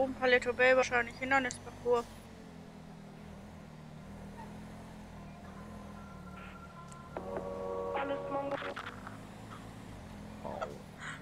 oben Paleto Bay wahrscheinlich Hindernisparcours. Alles Mongo. Wow.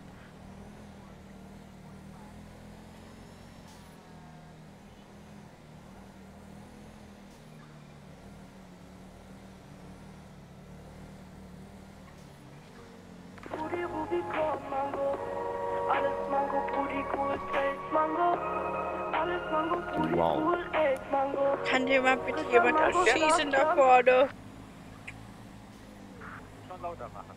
Brudi, Rubicon, Mango. Alles Mango, Brudi, cool, Face, Mango. Alles Mango, Brudi, Wow. cool, ey, Mango. Kann dir mal bitte jemand erschießen da vorne? Schon lauter machen.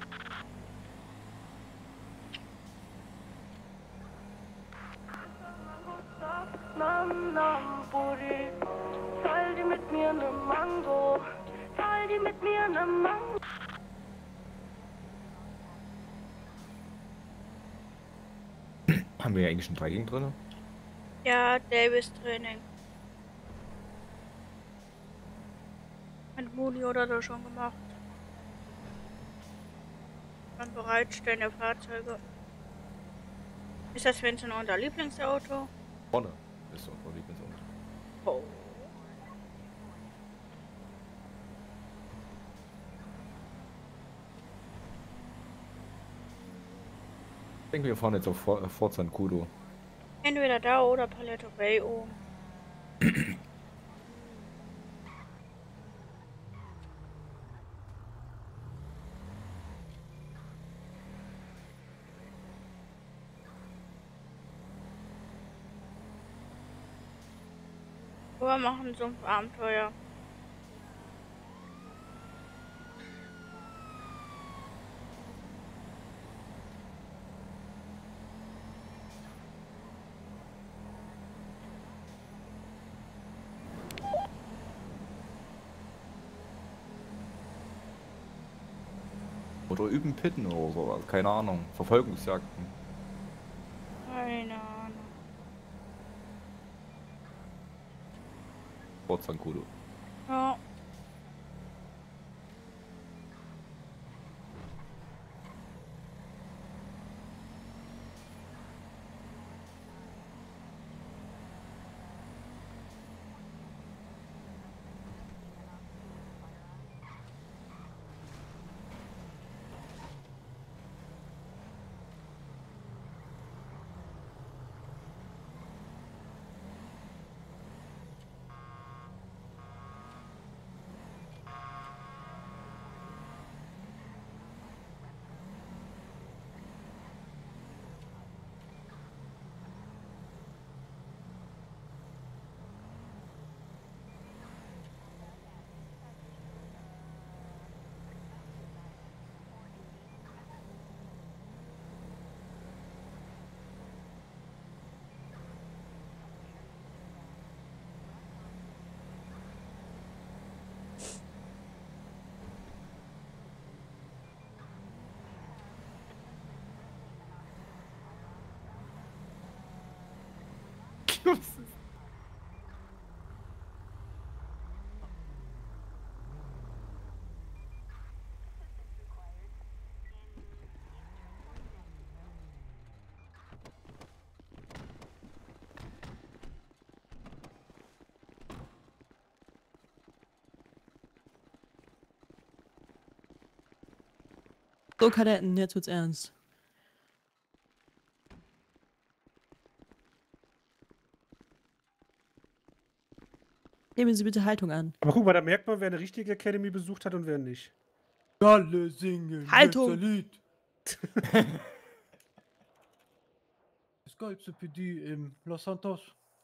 Nam, nam, Brudi. Teil die mit mir ne Mango. Teil die mit mir ne Mango. Haben wir ja eigentlich ein Tracking drin? Ja, Davis Training. Mit Muni oder so schon gemacht. Beim Bereitstellen der Fahrzeuge. Ist das Vincent unser Lieblingsauto? Vorne ist so unser Lieblingsauto. Oh. Ich denke, wir fahren jetzt auf Fort San Cudo. Entweder da oder Paleto Bay oben. Wir machen so ein Abenteuer. Oder üben Pitten oder sowas. Keine Ahnung. Verfolgungsjagden. Keine Ahnung. Fort San Cudo. Ja. So, Kadetten, jetzt wird's ernst. Nehmen Sie bitte Haltung an. Aber guck mal, da merkt man, wer eine richtige Academy besucht hat und wer nicht. Alle singen Haltung! jetzt ein Lied. Das geilste PD im Los Santos.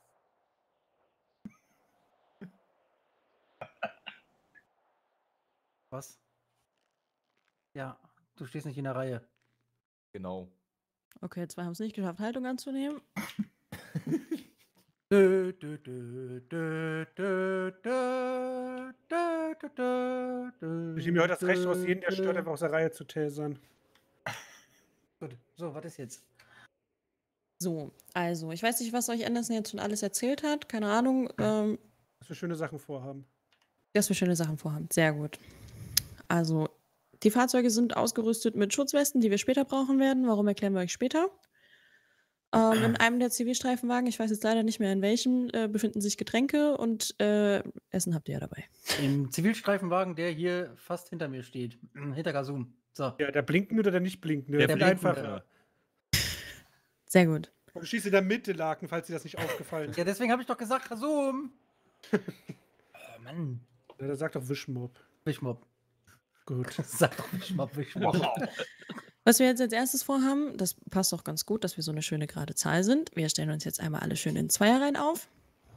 Was? Ja, du stehst nicht in der Reihe. Genau. Okay, zwei haben es nicht geschafft, Haltung anzunehmen. Ich nehme mir heute das Recht raus, jeden, der stört, einfach aus der Reihe zu tasern. Gut, so, was ist jetzt? So, also, ich weiß nicht, was euch Anderson jetzt schon alles erzählt hat. Keine Ahnung. Dass wir schöne Sachen vorhaben. Dass wir schöne Sachen vorhaben. Sehr gut. Also, die Fahrzeuge sind ausgerüstet mit Schutzwesten, die wir später brauchen werden. Warum erklären wir euch später? In einem der Zivilstreifenwagen, ich weiß jetzt leider nicht mehr in welchem, befinden sich Getränke und Essen habt ihr ja dabei. Im Zivilstreifenwagen, der hier fast hinter mir steht. Hinter Gasum. So. Ja, der blinkende oder der nicht blinkende? Der Viel blinkende. einfacher. Sehr gut. Und du schießt in der Mitte, Laken, falls dir das nicht aufgefallen ist. Ja, deswegen habe ich doch gesagt, Gasum. Oh, Mann. Ja, der sagt doch Wischmob. Wischmob. Gut. Sag doch Wischmob, Wischmob. Was wir jetzt als erstes vorhaben, das passt auch ganz gut, dass wir so eine schöne gerade Zahl sind. Wir stellen uns jetzt einmal alle schön in Zweierreihen auf.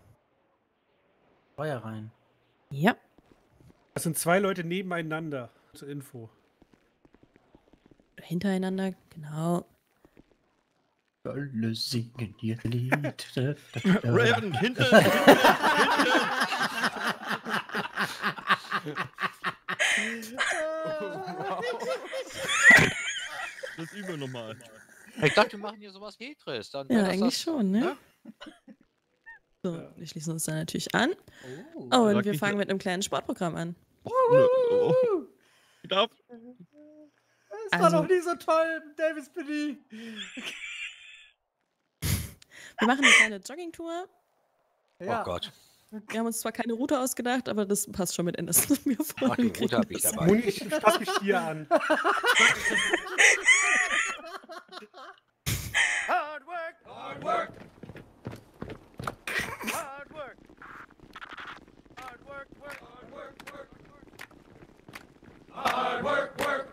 Feuer rein. Ja. Das sind 2 Leute nebeneinander. Zur Info. Hintereinander, genau. Alle singen ihr Lied. Raven, hinten! Das üben wir nochmal. Ich dachte, wir machen hier sowas Tetris. Dann Ja, wäre das eigentlich das, schon, ne? ne? So, wir schließen uns da natürlich an. Oh. Oh, und Sag wir nicht- fangen mit einem kleinen Sportprogramm an. Ich darf. Das war Also- doch nie so toll, Davis Billy. Wir machen eine kleine Joggingtour. Ja. Oh Gott. Wir haben uns zwar keine Route ausgedacht, aber das passt schon mit Ende. Das mir vor. Ach, die Route habe ich dabei. Moni, ich passe mich dir an. Hard work. Hard work. Hard work. Hard work, work. Hard work, work. Hard work, work.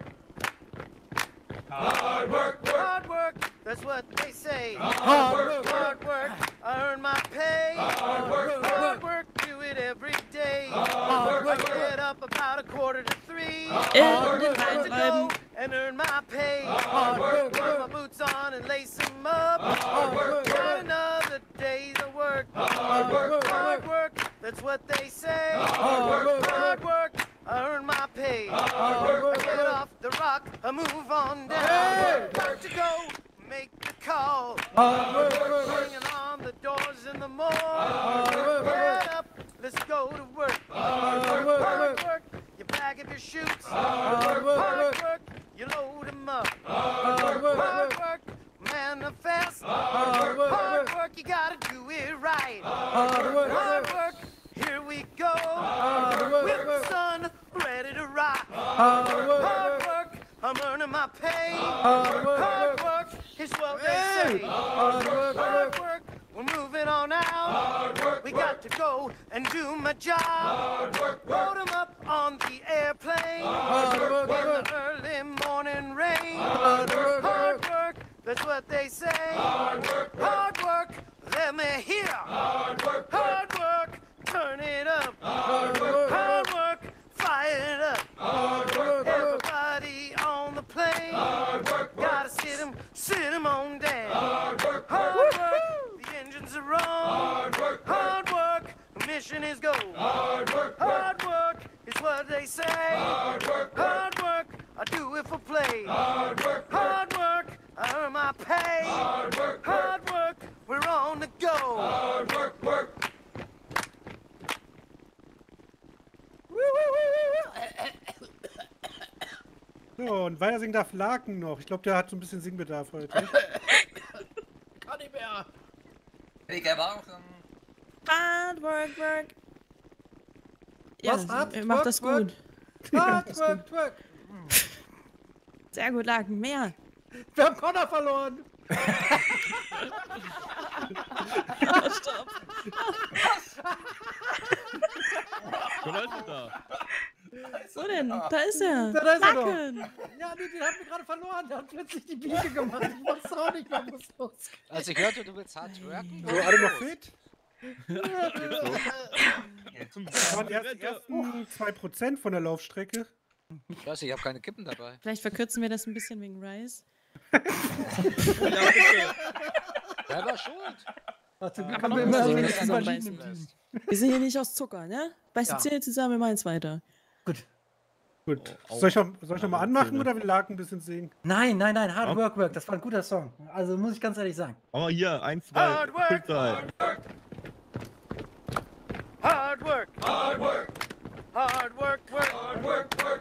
Hard work, work. Hard work, that's what they say. Hard work, hard work. I earn my pay. Hard work, do it every day. Hard work, I get up about 2:45. In den Time Reihen to bleiben. go and earn my pay. Hard work, put my boots on and lace them up. Got another day's of work. Hard work, that's what they say. Hard work, I earn my pay. I get off the rock, I move on down. Work to go, make the call. Banging on the doors in the mall. Get up, let's go to work. Hard work, you bag up your chutes. Hard work, you load them up. Hard work, manifest. Hard work, you gotta do it right. Hard work, here we go. With the sun ready to rock. Hard work, I'm earning my pay. Hard work is what they say. Hard work, we're moving on out. We got to go and do my job. Load them up on the airplane. In the early morning rain. Hard work, that's what they say. Hard work, let me hear. Hard work, turn it up. Hard work, fire it up. Everybody on the plane. Gotta sit 'em on down. Hard work, the engines are wrong. Hard work, the mission is go. Hard work is what they say. Hard work, I do it for play. Hard work, I earn my pay. Hard work, we're on the go. So, und weiter singen darf Laken noch. Ich glaube, der hat so ein bisschen Singbedarf heute. Kann nicht mehr. Ich brauchen. Hard work. Ja, Was? Hard ihr macht das work, gut. Hard work. Sehr gut, Laken. Mehr. Wir haben Connor verloren. Stopp. Connor ist da. Wo denn? Da ist er. Da ist er doch. Laken. Ja, nee, den haben wir gerade verloren. Der hat plötzlich die Biege gemacht. Ich mach's auch nicht mehr. Muss los. Als ich hörte, du willst hart worken. So, alle noch fit? Zum Das waren erst die ersten 2% von der Laufstrecke. Ich weiß, ich habe keine Kippen dabei. Vielleicht verkürzen wir das ein bisschen wegen Rice. Ja, bitte. Wer war schuld? Ach, zum Glück Aber haben wir noch immer nicht so so einen zusammen verschiedenen beißen. Team. Wir sind hier nicht aus Zucker, ne? Beiß die Ja. Zähne zusammen, wir machen es weiter. Gut. Gut. Oh, Soll ich noch mal anmachen Zähne. oder will Laken ein bisschen singen? Nein, Hard Work. Das war ein guter Song. Also muss ich ganz ehrlich sagen. Aber hier, 1, 2, Hard work. 5, 3. Hard work. Hard work. Hard work, work. Hard work, work.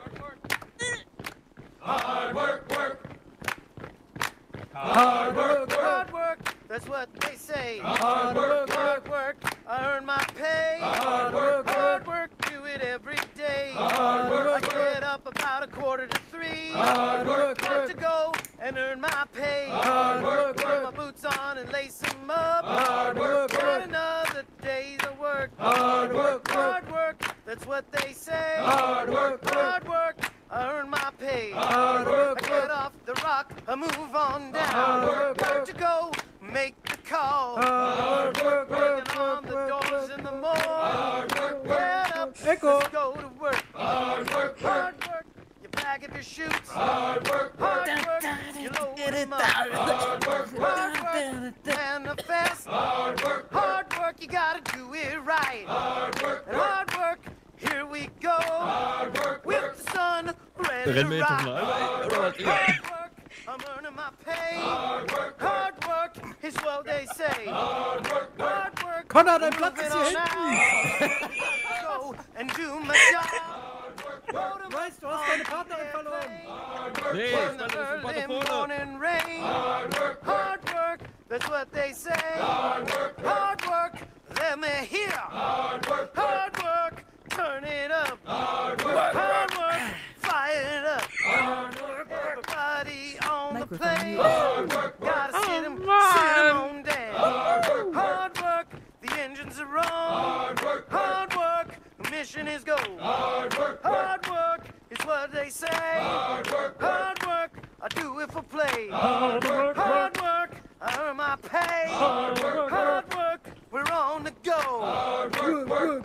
Hard work, work. Hard work. Hard work. that's what they say. Hard work, Hard work, I earn my pay. Hard work, Hard work, do it every day. Hard work, I get up about 2:45. Hard work, Got to go and earn my pay. Hard work, Put my boots on and lace them up. Hard work, Got another day's of work. Hard work, Hard work, that's what they say. Hard work, Hard work, I earn my pay. Hard I work, get off the rock, I move on down. Hard work, Got to go, make the call. Hard work, Banging on the doors in the morning. Get up, Echo. let's go to work. Hard work, you pack up your chutes. Hard work, you load them up. Hard work, manifest. Hard work, you gotta do it right. And hard work, here we go. With the sun ready Rennen wir to jetzt rock. nochmal? Oder was ihr? Hard work, I'm earning my pay. Hard work is what they say. Hard work. Connor, dein Platz moving ist hier on hinten. out. Go and do my job. Weißt du, hast deine Partnerin verloren. Nee, In ich the stand jetzt early weiter vorne. morning rain. Hard work, that's what they say. Hard work, let me hear. Hard work, turn it up. Hard work, fire it up. Everybody on the plane. Gotta sit 'em on down. Hard work, the engines are on. Hard work, the mission is go. Hard work is what they say. Hard work, I do it for play. Hard work, I earn my pay. Hard work, we're on the go.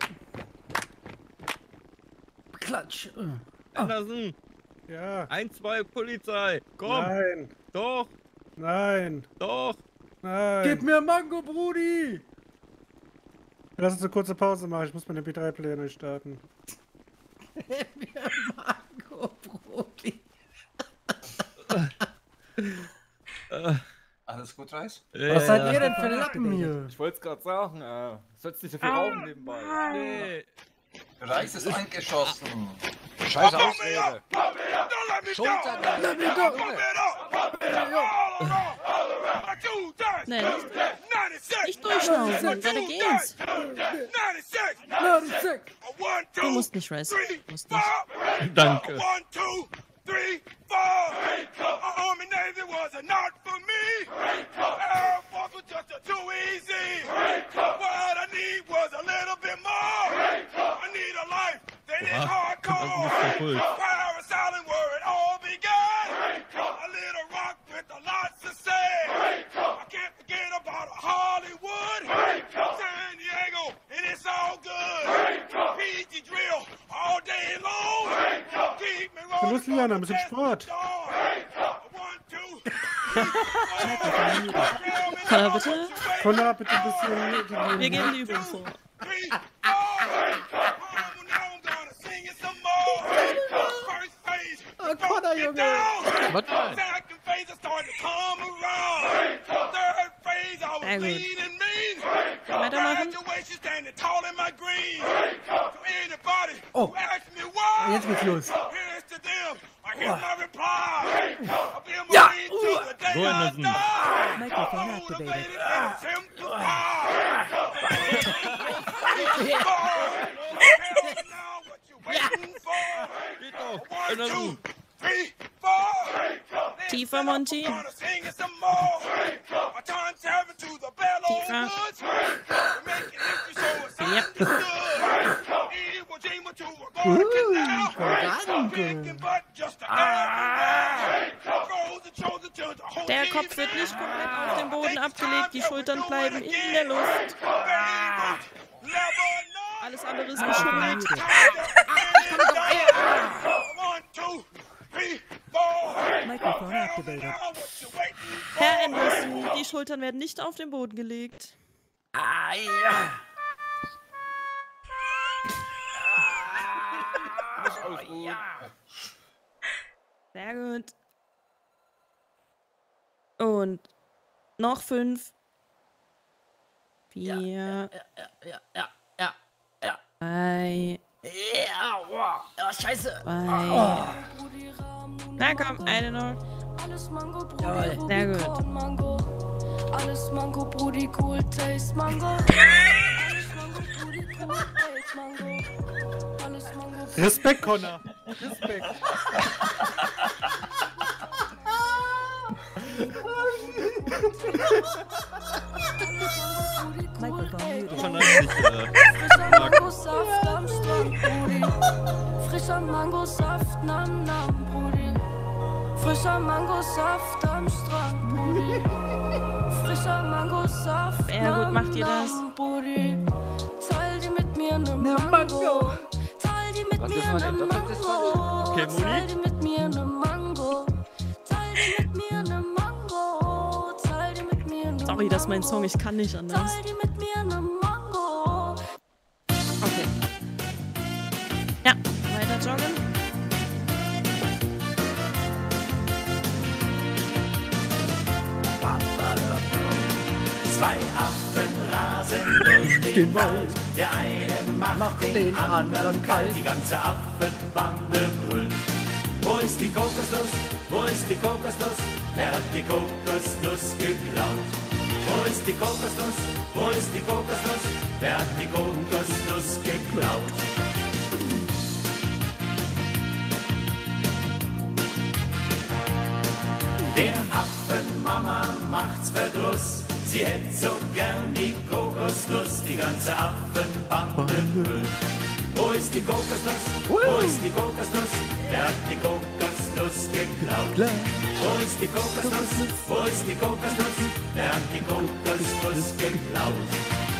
Klatsch. Andersen, Ja. 1-2 Polizei. Komm, Nein. doch, Nein. doch. Nein. Gib mir Mango, Brudi. Lass uns eine kurze Pause machen. Ich muss meine B3-Player neu starten. Gib mir Mango, Brudi. Alles gut, Reis? Was seid ihr denn für Lappen hier? Ich wollte es gerade sagen, sollst nicht so viel rauchen nebenbei. Nee. Reis ist angeschossen. Scheiß Ausrede. Schulter. Nein, nicht durchschnaufen, weiter geht's. 96. Du musst nicht, Rice. Du musst nicht. Danke. Army Navy was not for me. Air Force was just too easy. What I need was a little bit more. I need a life that is hardcore. Paris Island where it all began. A little rock with a lot to say. I can't forget about Hollywood. San Diego, and it's all good. PG drill all day long. Keep me rolling. Los, Liana, ein bisschen Sport. Connor, bitte? Connor, bitte ein bisschen. Wir geben die Übung vor. Oh, Connor, Junge. Was denn? Sehr gut. Weitermachen. Oh, jetzt geht's los. Ja! So, Andersen. Microphone activated. Geht doch. Andersen. Tiefer, Monty. Tiefer. Der Kopf wird nicht komplett auf dem Boden abgelegt, die Schultern bleiben in der Luft. Alles andere ist geschult. Microphone activated. Herr Anderson, die Schultern werden nicht auf den Boden gelegt. Sehr gut. Und noch 5. 4. 3. Scheiße. 2. Na komm, eine noch. Sehr gut. Alles Mango, Brudi, cool taste Mango. Alles Mango, Brudi, cool taste Mango. Alles Mango. Respekt, Connor. Respekt. Frischer Mangosaft am Strand, Brudi. Frischer Mangosaft, nam nam, Brudi. Frischer Mangosaft am Strand, Brudi. Frischer Mangosaft, Ja, gut, macht ihr das? Brudi. Teil die mit mir ne Mango. Teil die mit mir ne Mango. Okay, Moni? Teil die mit mir ne Mango. Teil die mit mir ne Mango. Teil die mit mir ne Sorry, das ist mein Song, ich kann nicht anders. Teil die mit mir ne Mango. Okay. Ja, weiter joggen. Zwei Affen rasen durch den Wald. Der eine macht den anderen kalt. Die ganze Affenbande brüllt. Wo ist die Kokosnuss? Wo ist die Kokosnuss? Wer hat die Kokosnuss geklaut? Wo ist die Kokosnuss? Wo ist die Kokosnuss? Wer hat die Kokosnuss geklaut? Der Affenmama macht's Verdruss. Sie hätt so gern die Kokosnuss. Die ganze Affenbande brüllt. Wo ist die Kokosnuss? Wo ist die Kokosnuss? Wer hat die Kokosnuss geklaut? Wo ist die Kokosnuss? Wo ist die Kokosnuss? Wer hat die Kokosnuss geklaut?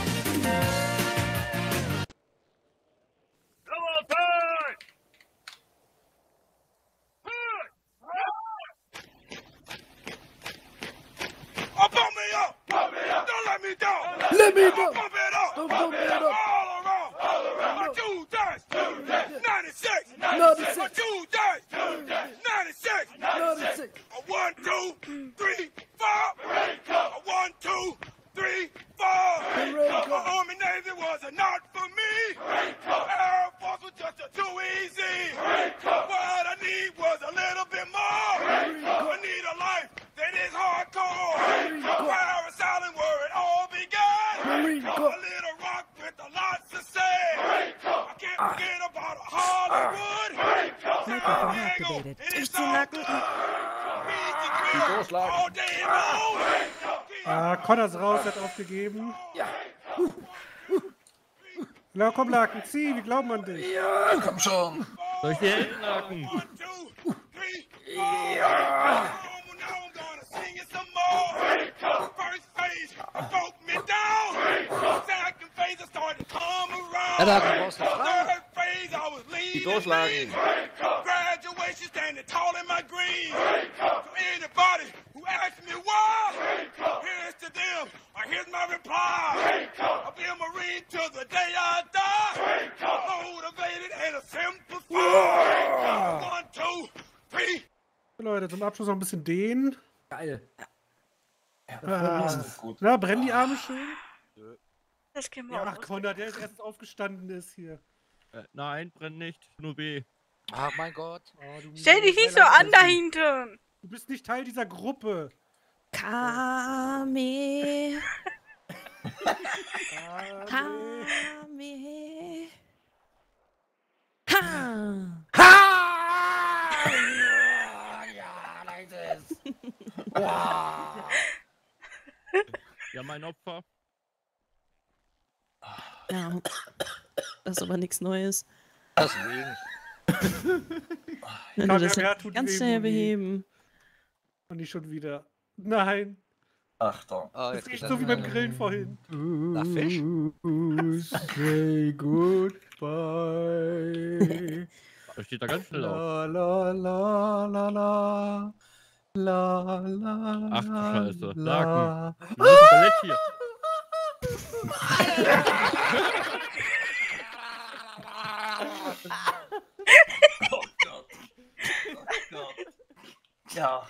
Pump me up! Pump me up! Don't let me down! Let me go. Pump it up! Don't pump it up. All around! Tuesdays! 96! 96. Tuesdays! 96! 96. 1, 2, 3, 4! 1, 2, 3, 4! Army Navy was not for me! Air Force was just too easy! What I need was a little bit more! I need a life that is hardcore! Paris Island where it all began! A little rock with a lot to say! I can't forget about Hollywood! San Diego, it is all good! All day long! Ah, Connor ist raus, hat aufgegeben. Na komm, Laken, zieh, wir glauben an dich. Komm schon. Soll ich dir hinlagen? 1, 2, 3, 4! Now I'm gonna sing it some more! First phase broke me down! Second phase I started to come around! Third phase I was leading! Graduation standing tall in my green! To anybody who asks me why, here's to them, or here's my reply! I'll be a Marine till the day I die! Motivated and a simplified! 1, 2, 3! Leute, zum Abschluss noch ein bisschen dehnen. Geil. Na, brennen die Arme schön? Das können wir Ja, auch. ach, Connor, der erst aufgestanden ist hier. Nein, brennt nicht. Nur B. Ah, mein Gott. Oh, du Stell dich nicht so an da hinten. Du bist nicht Teil dieser Gruppe. Kame. Kame. Kame. Ha. Ja, Leute. Ja, mein Opfer. Ja. Das ist aber nichts Neues. Deswegen. Wenn Komm, du das ja, jetzt tut ganz weh, schnell Moni. beheben. Und nicht schon wieder. Nein. Achtung. Oh, Das jetzt riecht geht so wie beim Grillen vorhin. Na, Fisch? Say goodbye. Da steht da ganz schnell auf. La la la la la. La la Ach du Scheiße. la. Laken. Wir müssen Ballett hier. Oh Gott. Oh Gott. Ja.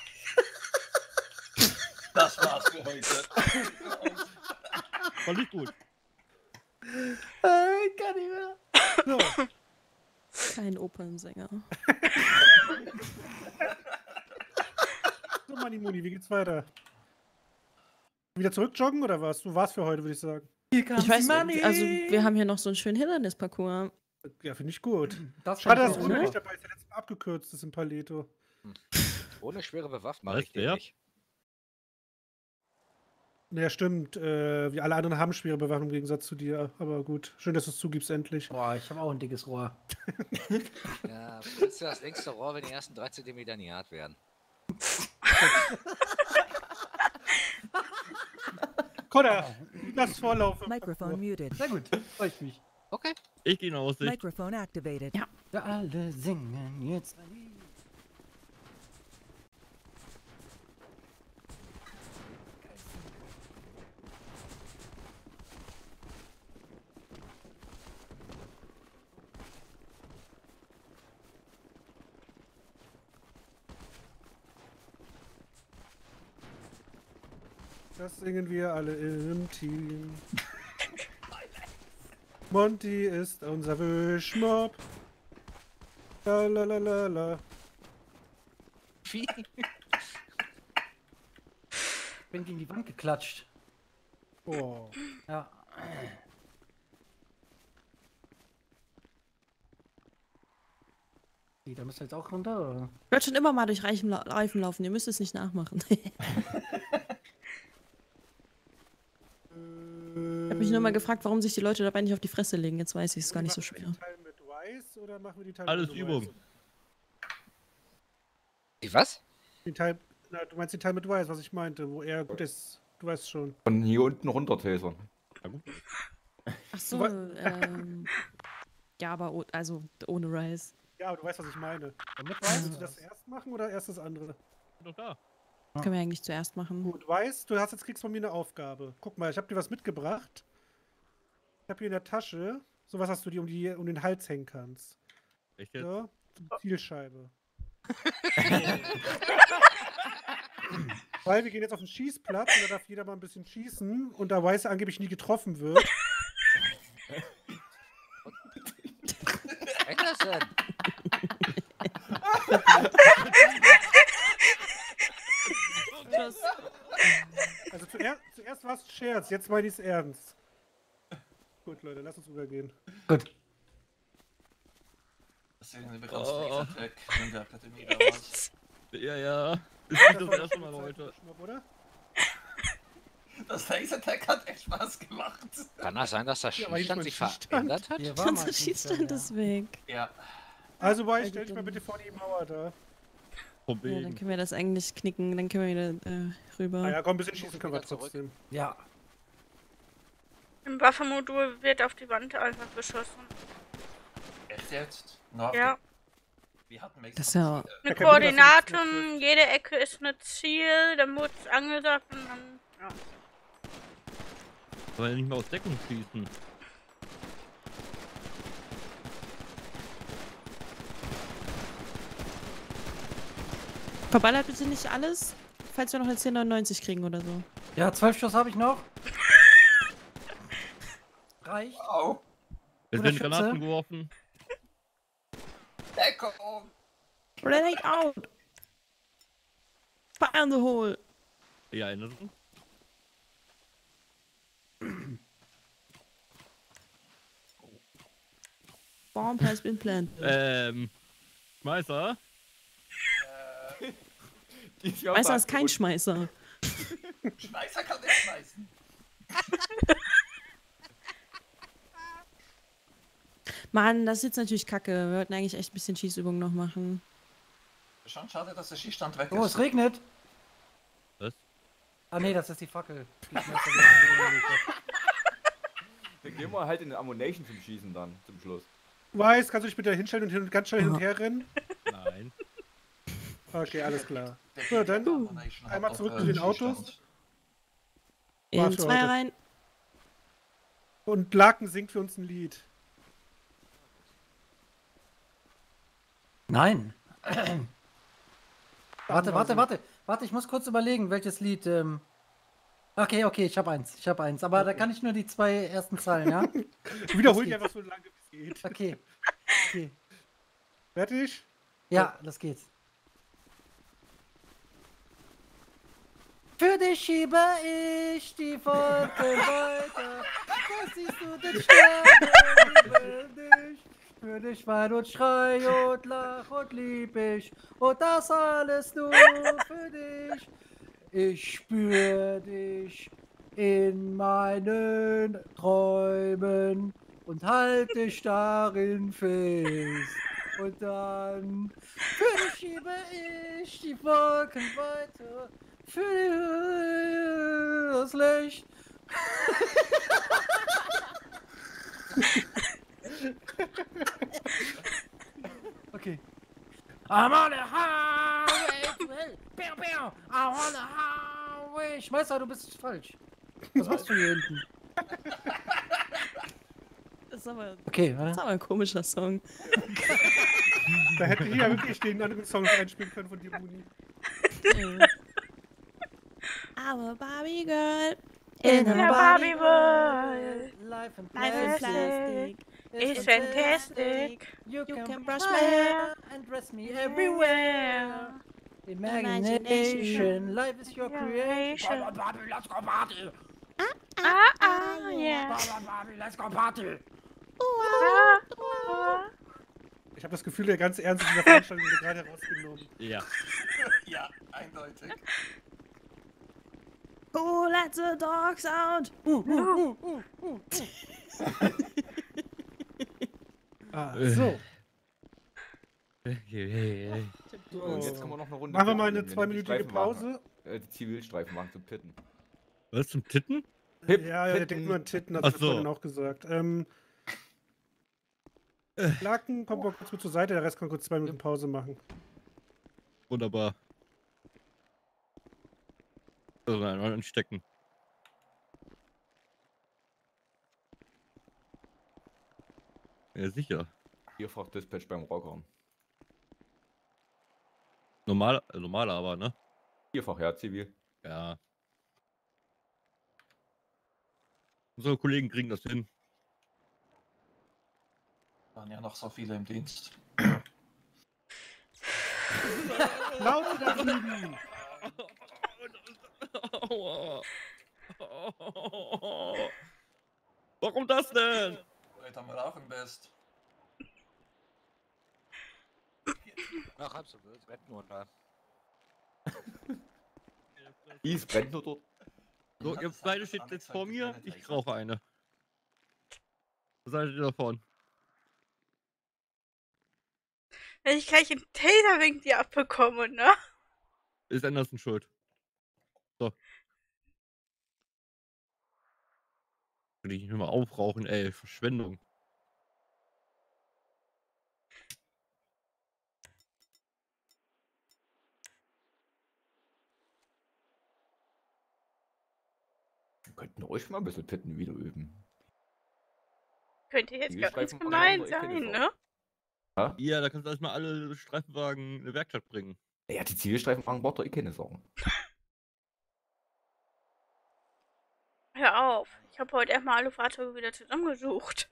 Das war's für heute. War nicht gut. Ich kann nicht mehr. So. Kein Opernsänger. So, Manimuni, wie geht's weiter? Wieder zurückjoggen oder was? Du warst für heute, würde ich sagen. Hier Ich weiß, also wir haben hier noch so einen schönen Hindernisparcours. Ja, finde ich gut. Das Schade, kann dass ich Runde auch. nicht dabei ist. Der letzte Mal abgekürzt ist im Paleto. Ohne schwere Bewaffnung Was, mache ich den wer? nicht. Naja, stimmt. Wir alle anderen haben schwere Bewaffnung im Gegensatz zu dir. Aber gut. Schön, dass du es zugibst, endlich. Boah, ich habe auch ein dickes Rohr. Ja, das ist ja das längste Rohr, wenn die ersten 3 Zentimeter nie hart werden. Konter, lass vorlaufen. Microphone muted. Sehr gut, freue ich mich. Okay. Ich gehe in Aussicht. Microphone activated. Ja. Wir alle singen jetzt. Das singen wir alle im Team. Monty ist unser Wischmob. Lalalala. Wie? Bin gegen die Wand geklatscht. Oh. Ja. Da müsst ihr jetzt auch runter, oder? Ich wollte schon immer mal durch Reifen laufen, ihr müsst es nicht nachmachen. Ich habe mich nur mal gefragt, warum sich die Leute dabei nicht auf die Fresse legen. Jetzt weiß ich es gar nicht so schwer. Machen wir den Teil mit Weiß oder machen wir die Teil Alles ohne Übung. Weiß? Die was? Den Teil, na, du meinst den Teil mit Weiß, was ich meinte, wo er gut ist. Du weißt schon. Von hier unten runter tasern. Ach so, ja, aber also ohne Rice. Ja, aber du weißt, was ich meine. Mit Weiß, willst du das erst machen oder erst das andere? Doch da. Das können wir eigentlich zuerst machen. Gut, Weiß, du hast jetzt kriegst von mir eine Aufgabe. Guck mal, ich habe dir was mitgebracht. Ich habe hier in der Tasche sowas, was du dir um den Hals hängen kannst. Echt jetzt? Ja, Zielscheibe. Weil wir gehen jetzt auf den Schießplatz und da darf jeder mal ein bisschen schießen und da Weiß angeblich nie getroffen wird. Anderson! Also zuerst war es ein Scherz, jetzt meine ich es ernst. Gut, Leute, lass uns rübergehen. Gut. Das ist irgendwie ganz Attack in der Akademie damals. Ja, ja. Das ist das erste Mal heute. Oder? Das Face Attack hat echt Spaß gemacht. Kann das sein, dass der Ja, aber nicht Schießstand mein sich Schießstand. verändert hat? Hier war Unser mal ein Schießstand ist weg. Ja. Also Weiß, stell dich mal bitte vor die Mauer da. Ja, Problem. dann können wir das eigentlich knicken, dann können wir wieder rüber. Naja, komm, ein bisschen schießen können wir Wieder zurück. trotzdem. Ja. Im Waffenmodul wird auf die Wand einfach geschossen. Echt jetzt? No, Ja. Wir hatten Das ist ja. Mit kein Wunder, dass er nichts Koordinaten, jede Ecke ist ein Ziel, dann wurde es angesagt und dann. Ja. Soll ja nicht mehr aus Deckung schießen. Verballert bitte nicht alles, falls wir noch eine 1099 kriegen oder so. Ja, 12 Schuss habe ich noch. Reicht. Wow. Es Guter werden Schütze. Granaten geworfen. Deckung! Grenade out! Fire in the hole! Die Erinnerung. Bomb has been planted. Schmeißer. Schmeißer ist kein Schmeißer. Schmeißer kann nicht schmeißen. Mann, das ist jetzt natürlich kacke. Wir wollten eigentlich echt ein bisschen Schießübungen noch machen. Schon schade, dass der Schießstand weg Oh, ist. es regnet. Was? Ah nee, das ist die Fackel. Dann gehen wir halt in den Ammunition zum Schießen dann, zum Schluss. Weiß, kannst du dich bitte hinstellen und ganz schnell hin und her rennen? Nein. Okay, alles klar. Der So, dann Ammunition hat einmal auch, zurück zu den Schießstand. Autos. In War's für zwei heute. rein. Und Laken singt für uns ein Lied. Nein. Warte, ich muss kurz überlegen, welches Lied. Okay, ich habe eins. Aber da kann ich nur die 2 ersten Zeilen, ja? Wiederhol die einfach so lange, wie es geht. Okay. Fertig? Ja, das geht's. Für dich schiebe ich die Wolken weiter. Da siehst du den Stern, dich. Für dich wein und schrei und lach und lieb ich. Und das alles nur für dich. Ich spür dich in meinen Träumen und halt dich darin fest. Und dann für dich schiebe ich die Wolken weiter. Für das Licht. Okay. I'm on a highway to hell. Pew, pew. I'm on a highway. Schmeißer, du bist falsch. Was machst du hier hinten? Das ist aber, Okay, das ist aber ein komischer Song. Da hätte ich ja wirklich den anderen Song einspielen können von dir, Muni. I'm a Barbie girl In a Barbie world. Life in Life in plastic. It's fantastic. You can brush brush my my hair and dress me everywhere. Imagination, life is your creation. Creation. Barbie, let's go party. Yeah. Barbie, let's go party. Ich habe das Gefühl, der ganze Ernst dieser Veranstaltung wurde gerade herausgenommen. Ja. Ja, eindeutig. Who let the dogs out? So. So, und jetzt können wir noch eine Runde. Machen wir mal pitten, eine wenn 2-minütige die Pause. Die Zivilstreifenwagen zum Pitten. Was zum Titten? Ja, der denkt nur an Titten, hat Ach ich so. vorhin auch gesagt. Laken, kommt mal kurz mit zur Seite, der Rest kann kurz 2 Minuten Pause machen. Wunderbar. Also nein, anstecken. Ja, sicher. Vierfach Dispatch beim Rockern. Normaler aber, ne? Vierfach, ja, zivil. Ja. Unsere Kollegen kriegen das hin. Waren ja noch so viele im Dienst. Laut da drüben! Aua. Warum das denn? Heute haben wir auch im Best. Ach, halb so wild, brennt nur da. Is brennt nur dort. So, ihr beide steht jetzt vor mir, ich rauche eine. Was seid ihr davon? Wenn ich gleich einen Taser wegen dir abbekomme, ne? Ist Anderson schuld. So. Will ich nicht mehr aufrauchen, ey, Verschwendung. Wir könnten ruhig mal ein bisschen Pitten wieder üben. Könnte jetzt Die ganz Streifen gemein machen wir sein, keine ne? Ja, da kannst du erstmal alle Streifenwagen in eine Werkstatt bringen. Ja, die Zivilstreifenwagen braucht doch eh keine Sorgen. Hör auf. Ich habe heute erstmal alle Fahrzeuge wieder zusammengesucht.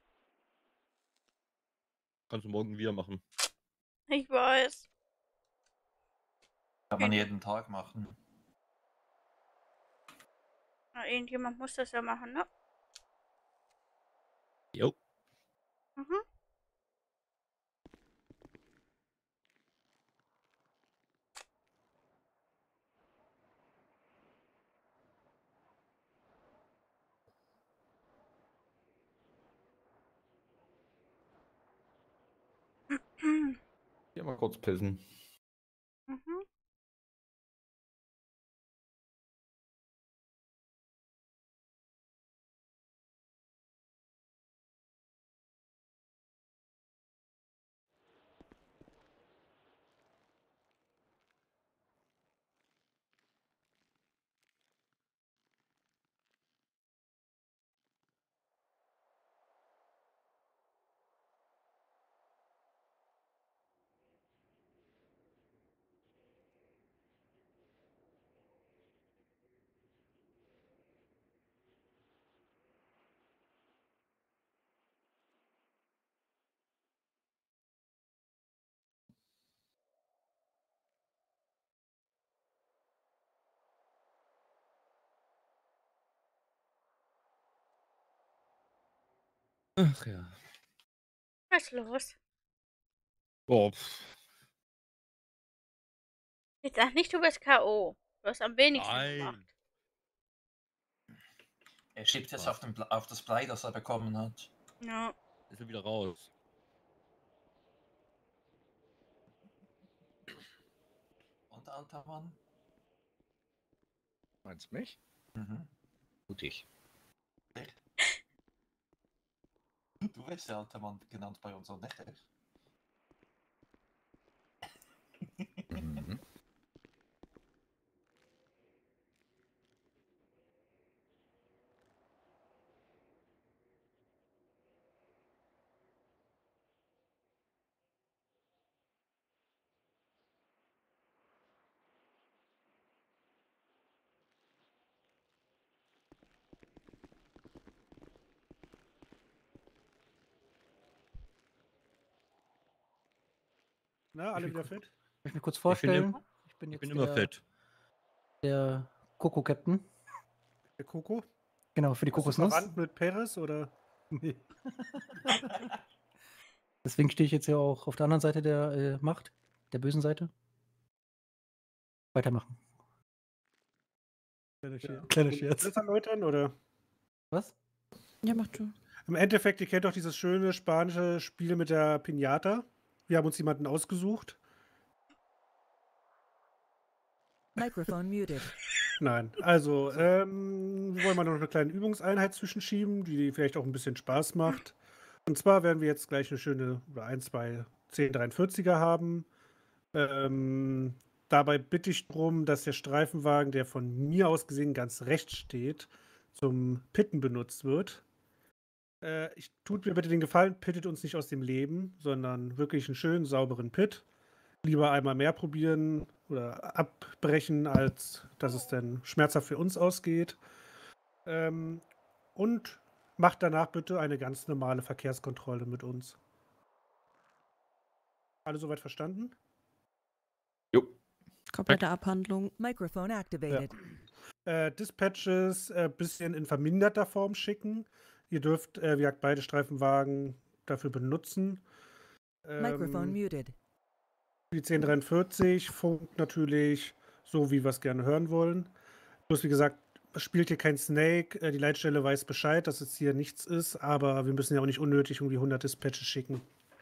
Kannst du morgen wieder machen. Ich weiß. Kann man jeden Tag machen. Na, irgendjemand muss das ja machen, ne? Jo. Mhm. Hier mal kurz pissen. Mhm. Ach ja. Was ist los? Oh, Jetzt sag nicht, du bist K.O. Du hast am wenigsten nein. gemacht. Er schiebt jetzt auf das Blei, das er bekommen hat. Ja. Ist er wieder raus. Und alter Mann? Meinst du mich? Mhm. Mutig. Du wirst der alte Mann genannt bei uns, nicht? Mhm. Na, alle wieder fit? Soll ich mich kurz vorstellen? Ich bin Ich jetzt bin immer fit. der Coco-Captain. Der Coco? Genau, für die Bist du Kokosnuss. verwandt mit Peres oder? Nee. Deswegen stehe ich jetzt ja auch auf der anderen Seite der Macht, der bösen Seite. Weitermachen. Kleiner Scherz. Das erläutern, oder? Was? Ja, mach du. Im Endeffekt, ihr kennt doch dieses schöne spanische Spiel mit der Pinata. Wir haben uns jemanden ausgesucht. Microphone muted. Nein, also, wir wollen mal noch eine kleine Übungseinheit zwischenschieben, die vielleicht auch ein bisschen Spaß macht. Und zwar werden wir jetzt gleich eine schöne, oder 1, 2, 1043er haben. Dabei bitte ich darum, dass der Streifenwagen, der von mir aus gesehen ganz rechts steht, zum Pitten benutzt wird. Tut mir bitte den Gefallen, pittet uns nicht aus dem Leben, sondern wirklich einen schönen, sauberen Pit. Lieber einmal mehr probieren oder abbrechen, als dass es dann schmerzhaft für uns ausgeht. Und macht danach bitte eine ganz normale Verkehrskontrolle mit uns. Alle soweit verstanden? Jo. Komplette Abhandlung. Microphone activated. Dispatches bisschen in verminderter Form schicken. Ihr dürft, wie gesagt, beide Streifenwagen dafür benutzen. Microphone muted. Die 1043 funkt natürlich so, wie wir es gerne hören wollen. Bloß wie gesagt, spielt hier kein Snake. Die Leitstelle weiß Bescheid, dass es hier nichts ist, aber wir müssen ja auch nicht unnötig irgendwie 100 Dispatches schicken.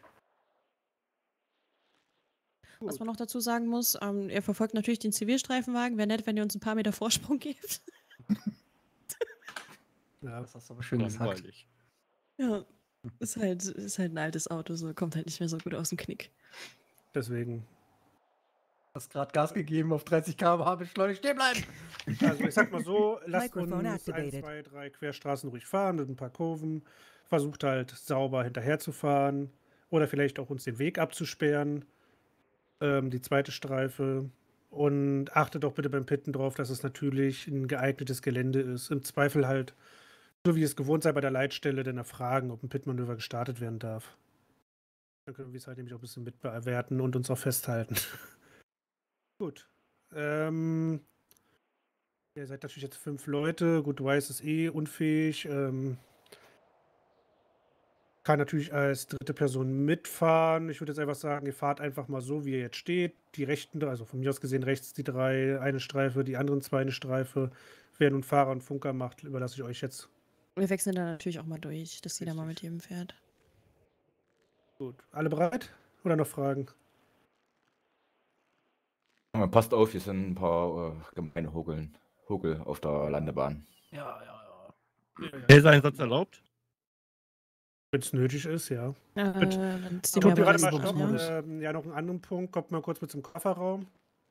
Was man noch dazu sagen muss, ihr verfolgt natürlich den Zivilstreifenwagen. Wäre nett, wenn ihr uns ein paar Meter Vorsprung gebt. Ja, das hast du aber schön gesagt. Ja, ist halt ein altes Auto, so kommt halt nicht mehr so gut aus dem Knick. Deswegen. Du hast gerade Gas gegeben, auf 30 km/h beschleunigt stehen bleiben. Also ich sag mal so, lasst uns Microphone 1, activated. 2, 3 Querstraßen ruhig fahren mit ein paar Kurven. Versucht halt sauber hinterher zu fahren. Oder vielleicht auch uns den Weg abzusperren. Die zweite Streife. Und achtet doch bitte beim Pitten drauf, dass es natürlich ein geeignetes Gelände ist. Im Zweifel halt, so wie es gewohnt sei bei der Leitstelle, dann erfragen, ob ein Pitmanöver gestartet werden darf. Dann können wir es halt nämlich auch ein bisschen mitbewerten und uns auch festhalten. Gut. Ihr seid natürlich jetzt 5 Leute. Gut, Weiss ist eh unfähig. Kann natürlich als dritte Person mitfahren. Ich würde jetzt einfach sagen, ihr fahrt einfach mal so, wie ihr jetzt steht. Die rechten, also von mir aus gesehen rechts die 3, eine Streife, die anderen 2 eine Streife. Wer nun Fahrer und Funker macht, überlasse ich euch jetzt. Wir wechseln dann natürlich auch mal durch, dass jeder mal mit jedem fährt. Gut. Alle bereit? Oder noch Fragen? Passt auf, hier sind ein paar gemeine Hugel auf der Landebahn. Ja. Lasereinsatz erlaubt? Wenn es nötig ist, ja. Dann ziehen Tut wir mir aber gerade mal das stopp. noch, Ja, noch einen anderen Punkt. Kommt mal kurz mit zum Kofferraum.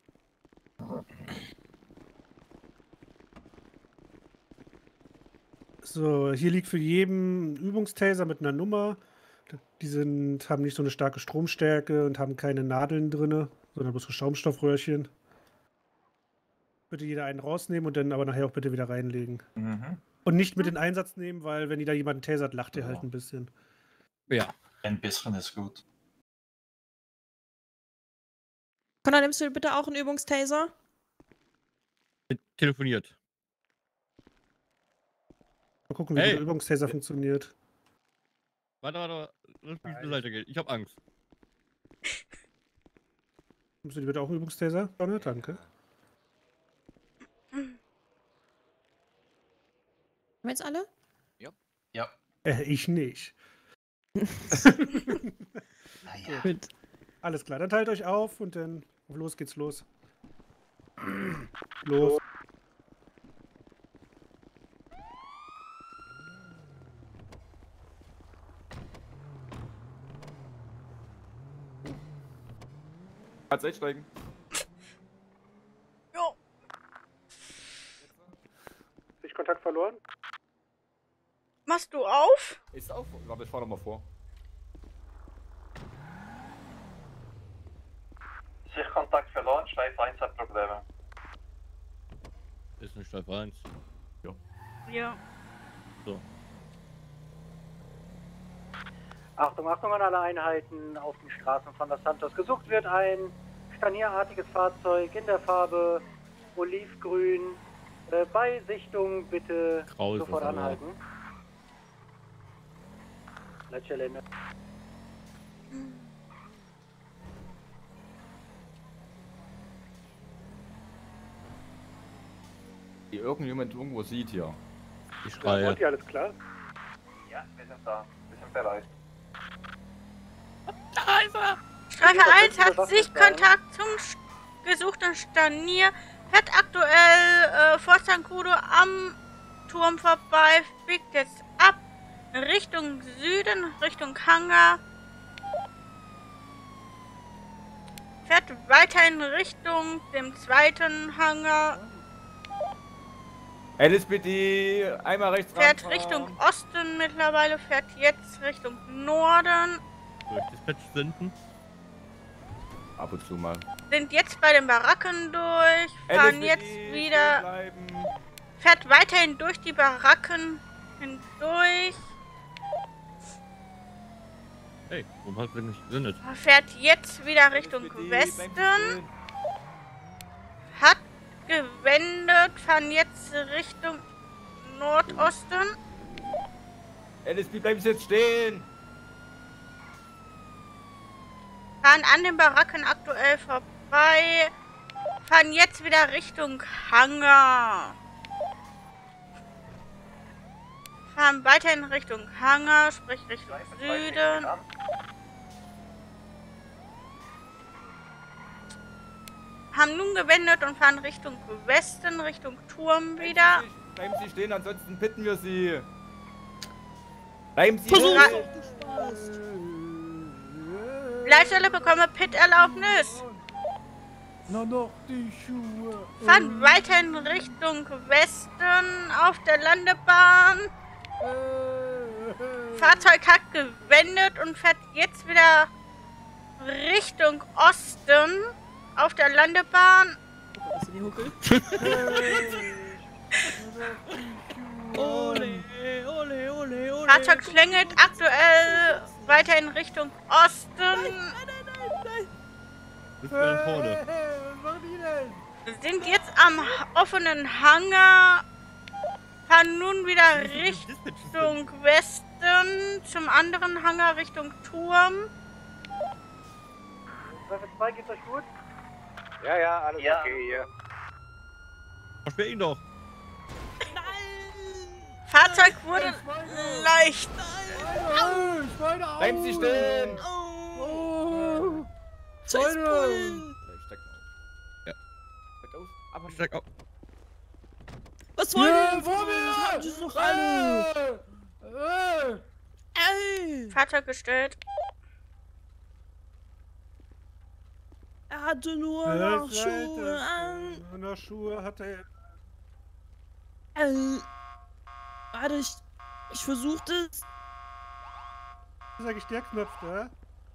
So, hier liegt für jeden ein Übungstaser mit einer Nummer. Die haben nicht so eine starke Stromstärke und haben keine Nadeln drin, sondern bloß so Schaumstoffröhrchen. Bitte jeder einen rausnehmen und dann aber nachher auch bitte wieder reinlegen. Mhm. Und nicht mit in Einsatz nehmen, weil wenn ihr da jemanden tasert, lacht ihr halt ein bisschen. Ja. Ein bisschen ist gut. Connor, nimmst du bitte auch einen Übungstaser? Telefoniert. Mal gucken, wie Hey. gut der Übungstaser funktioniert. Warte. Lass mich zur Seite gehen. Ich hab Angst. Nimmst du die bitte auch einen Übungstaser? Donne, danke. Haben wir jetzt alle? Ja. Ich nicht. Naja. Gut. Alles klar, dann teilt euch auf und dann los geht's los. Los. Kannst einsteigen. Jo. Kontakt verloren? Machst du auf? Ist auf? Aber ich fahr doch mal vor. Sichtkontakt verloren, Schleife 1 hat Probleme. Ist eine Schleife 1. Ja. Ja. So. Achtung an alle Einheiten auf den Straßen von Los Santos. Gesucht wird ein scharnierartiges Fahrzeug in der Farbe olivgrün. Bei Sichtung bitte Grau ist sofort das aber. anhalten. Letzte Die irgendjemand irgendwo sieht hier. Ich schreie. Wollt ihr alles klar? Ja, wir sind da. Wir sind bereit. Da ist er! Streife 1 hat Sichtkontakt zum gesuchten Stanier. Fährt aktuell vor San Cudo am Turm vorbei. Biegt jetzt ab Richtung Süden, Richtung Hangar. Fährt weiter in Richtung dem zweiten Hangar. LSPD, einmal rechts Fährt ranfahren. Richtung Osten mittlerweile. Fährt jetzt Richtung Norden. Soll ich Dispatch senden? Ab und zu mal. Sind jetzt bei den Baracken durch. Fahren LSPD, jetzt stehen wieder. bleiben. Fährt weiterhin durch die Baracken hindurch. Hey, warum hast du denn nicht gesendet? Fährt jetzt wieder Richtung LSPD, Westen. bleiben stehen. Hat gewendet. Fahren jetzt Richtung Nordosten. LSPD, bleiben Sie jetzt stehen. Fahren an den Baracken aktuell vorbei. Fahren jetzt wieder Richtung Hangar. Fahren weiterhin Richtung Hangar, sprich Richtung Süden. Haben nun gewendet und fahren Richtung Westen, Richtung Turm wieder. Bleiben Sie stehen, ansonsten bitten wir Sie. Bleiben Sie Versuch- stehen. Leitstelle bekomme Pit-Erlaubnis. Na noch die Schuhe. Fahren weiterhin Richtung Westen auf der Landebahn. Fahrzeug hat gewendet und fährt jetzt wieder Richtung Osten auf der Landebahn. Was sind die Huckel? Ole. Fahrzeug schlängelt aktuell weiter in Richtung Osten. Nein. Bis nach vorne. Was machen die denn? Wir sind jetzt am offenen Hangar. Fahren nun wieder Richtung Westen zum anderen Hangar Richtung Turm. Treffen 2, geht's euch gut? Ja, alles okay hier. Versperr ihn doch. Fahrzeug wurde leicht. Schweine auf! Bleiben Sie stehen. Oh. Scheiß Schweine! Bullen! Steig auf. Ja. Steig auf. Aber Steig auf. Was wollen Ja, die? vor mir! Das haben sie doch alle! Ey! Fahrzeug gestellt. Er hatte nur noch Schuhe an. Noch Schuhe hatte er. Warte, ich versuchte es. Das ist eigentlich der Knopf da.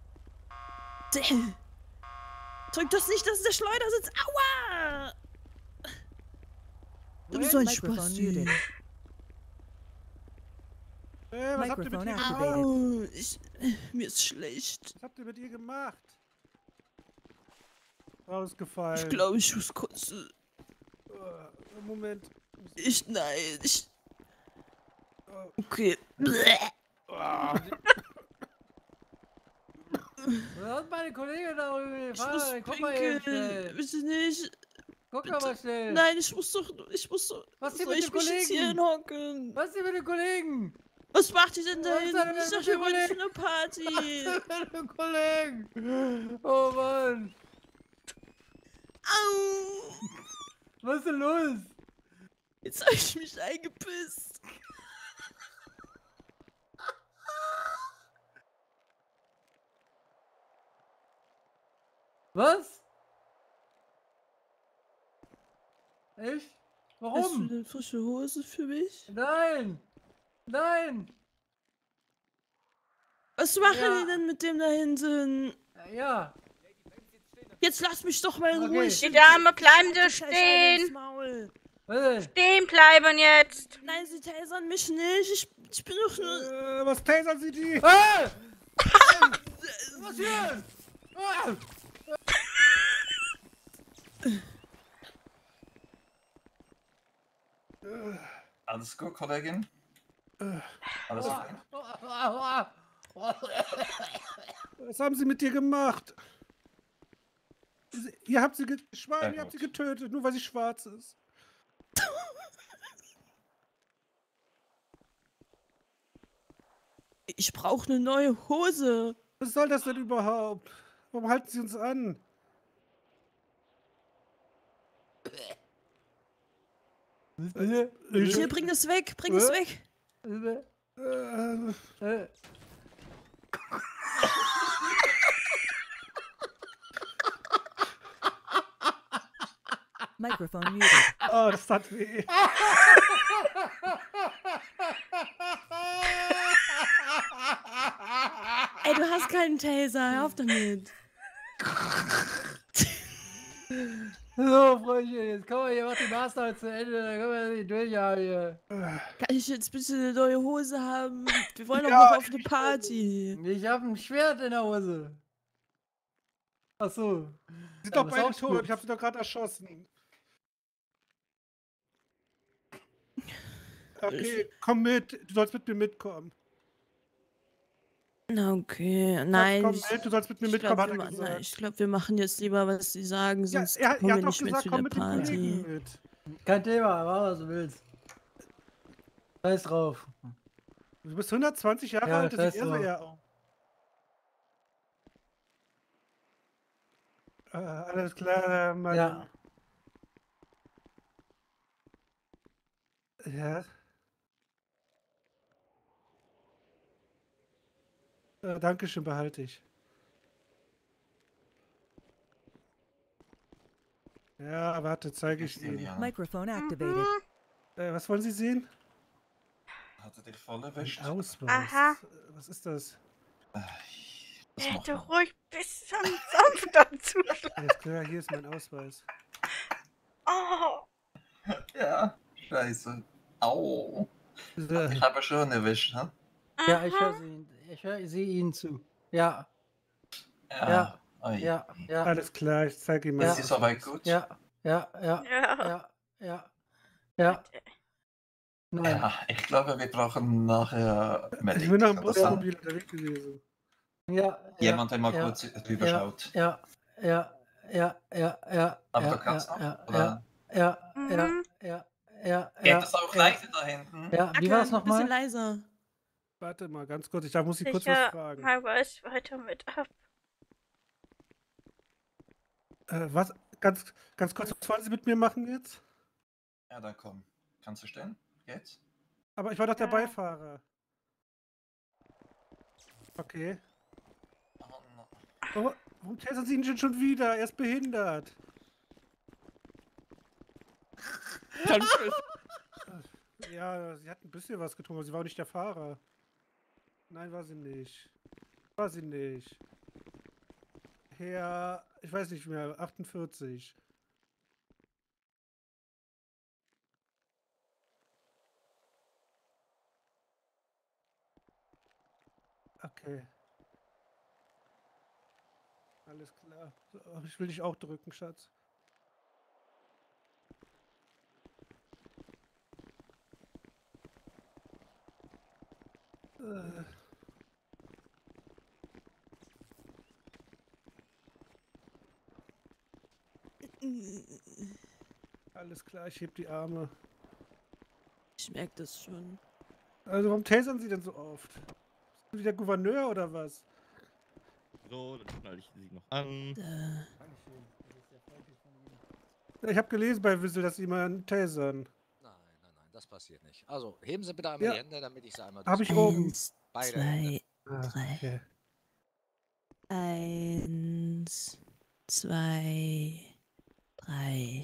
Drück das nicht, das ist der Schleudersitz. Aua! Du bist so ein Microphone Spaß. muted. Was habt ihr mit Microphone ihr activated. gemacht? Au, mir ist schlecht. Was habt ihr mit ihr gemacht? Rausgefallen. Ich glaube, ich muss kotzen. Moment. Nein. Okay. Ah, Was hat meine Kollegin da irgendwie Ich muss gefahren? Guck mal eben pinkeln. schnell. Bitte nicht. Guck Bitte. mal schnell. Nein, ich muss doch. Was ist Soll mit ich dem mich jetzt hier Kollegen? hinhocken? Was ist denn mit dem Kollegen? Was macht ihr denn da Was ist denn hinten? mit Ich dem dachte, wir wollten Kollegen? eine Party. Was ist denn mit dem Kollegen? Oh Mann. Au! Was ist denn los? Jetzt habe ich mich eingepisst. Was? Echt? Hast du Warum? eine frische Hose für mich? Nein! Nein! Was machen Ja. die denn mit dem da hinten? Ja. Jetzt lass mich doch mal in Okay. Ruhe. Die Dame bleiben Scheiße, Sie Scheiße, ins stehen. Maul. Was denn? Stehen bleiben jetzt. Nein, sie tasern mich nicht. Ich bin doch nur... Was tasern Sie die? Ah! Was hier? Ah! Alles gut, Kollegin? Alles fein? Was haben Sie mit dir gemacht? Ihr habt sie Schwein, Ja, ihr habt sie gut. getötet, nur weil sie schwarz ist. Ich brauche eine neue Hose. Was soll das denn überhaupt? Warum halten Sie uns an? Hier, bring das weg. Bring das weg. Microphone muted. Oh, das tat weh. Ey, du hast keinen Taser. Hör auf damit. So, Freundchen, jetzt kommen wir hier, macht die Master zu Ende, dann können wir nicht durchhaben hier. Kann ich jetzt bitte eine neue Hose haben? Wir wollen doch Ja, noch auf eine Party. Ich hab ein Schwert in der Hose. Ach so. Sie sind Ja, doch das ist beide auch tot, gut. ich hab sie doch gerade erschossen. Okay, komm mit, du sollst mit mir mitkommen. Na okay, nein. Komm mit, du sollst mit mir mitkommen, hat er Nein, gesagt. ich glaube, wir machen jetzt lieber, was sie sagen, Ja, sonst er kommen wir hat doch nicht mehr gesagt, zu komm der mit dem Kollegen Party. mit. Kein Thema, mach was du willst. Scheiß drauf. Du bist 120 Jahre Ja, alt, das sieht scheiß er so drauf. eher aus. Alles klar, Mann. Ja. Ja. Dankeschön, behalte ich. Ja, warte, zeige ich Ihnen. Ja. Microphone activated. Was wollen Sie sehen? Hat er dich voll erwischt? Ein Ausweis. Aha. Was ist das? Was Hätte macht man? ruhig ein bisschen sanfter zuschlagen. Alles klar, hier ist mein Ausweis. Oh. Ja, scheiße. Au. So. Ich habe schon erwischt, ne? Ja, ich höre sie Ihnen zu. Ja, Ja. Oi. ja, ja. Alles klar, ich zeige Ihnen mal. Ja. Ist die soweit gut? Ja, ja, ja, Ja. ja, ja. Nein. Ja, ich glaube, wir brauchen nachher Medic. Ich bin noch im Kann das sein? Busmobil unterwegs gewesen. Ja, Jemand, der mal ja, kurz drüber schaut. Ja, ja, ja, ja, ja. Aber ja, du kannst noch, ja, oder? ja, Mhm. ja, ja. Geht das auch leichter da hinten? Ja, wie war es Ein bisschen nochmal? leiser. Warte mal, ganz kurz, muss Sie kurz was Sicher, fragen. mal was weiter mit ab. Was? Ganz kurz, was wollen Sie mit mir machen jetzt? Ja, dann komm. Kannst du stehen? Geht's? Aber ich war doch der Ja. Beifahrer. Okay. Oh, no. Oh, warum testen Sie ihn denn schon wieder? Er ist behindert. Ja, sie hat ein bisschen was getrunken, aber sie war auch nicht der Fahrer. Nein, war sie nicht. War sie nicht. Herr, ich weiß nicht mehr, 48. Okay. Alles klar. So, ich will dich auch drücken, Schatz. Alles klar, ich heb die Arme. Ich merke das schon. Also warum tasern Sie denn so oft? Sind Sie der Gouverneur oder was? So, dann schnalle ich sie noch an. Ich habe gelesen bei Wissel, dass Sie jemanden tasern. Nein, das passiert nicht. Also, heben Sie bitte einmal Ja. die Hände, damit ich sie einmal Hab ich durchsuche. oben. 1, Beide 2, Hände. 3. Okay. 1, 2, 3.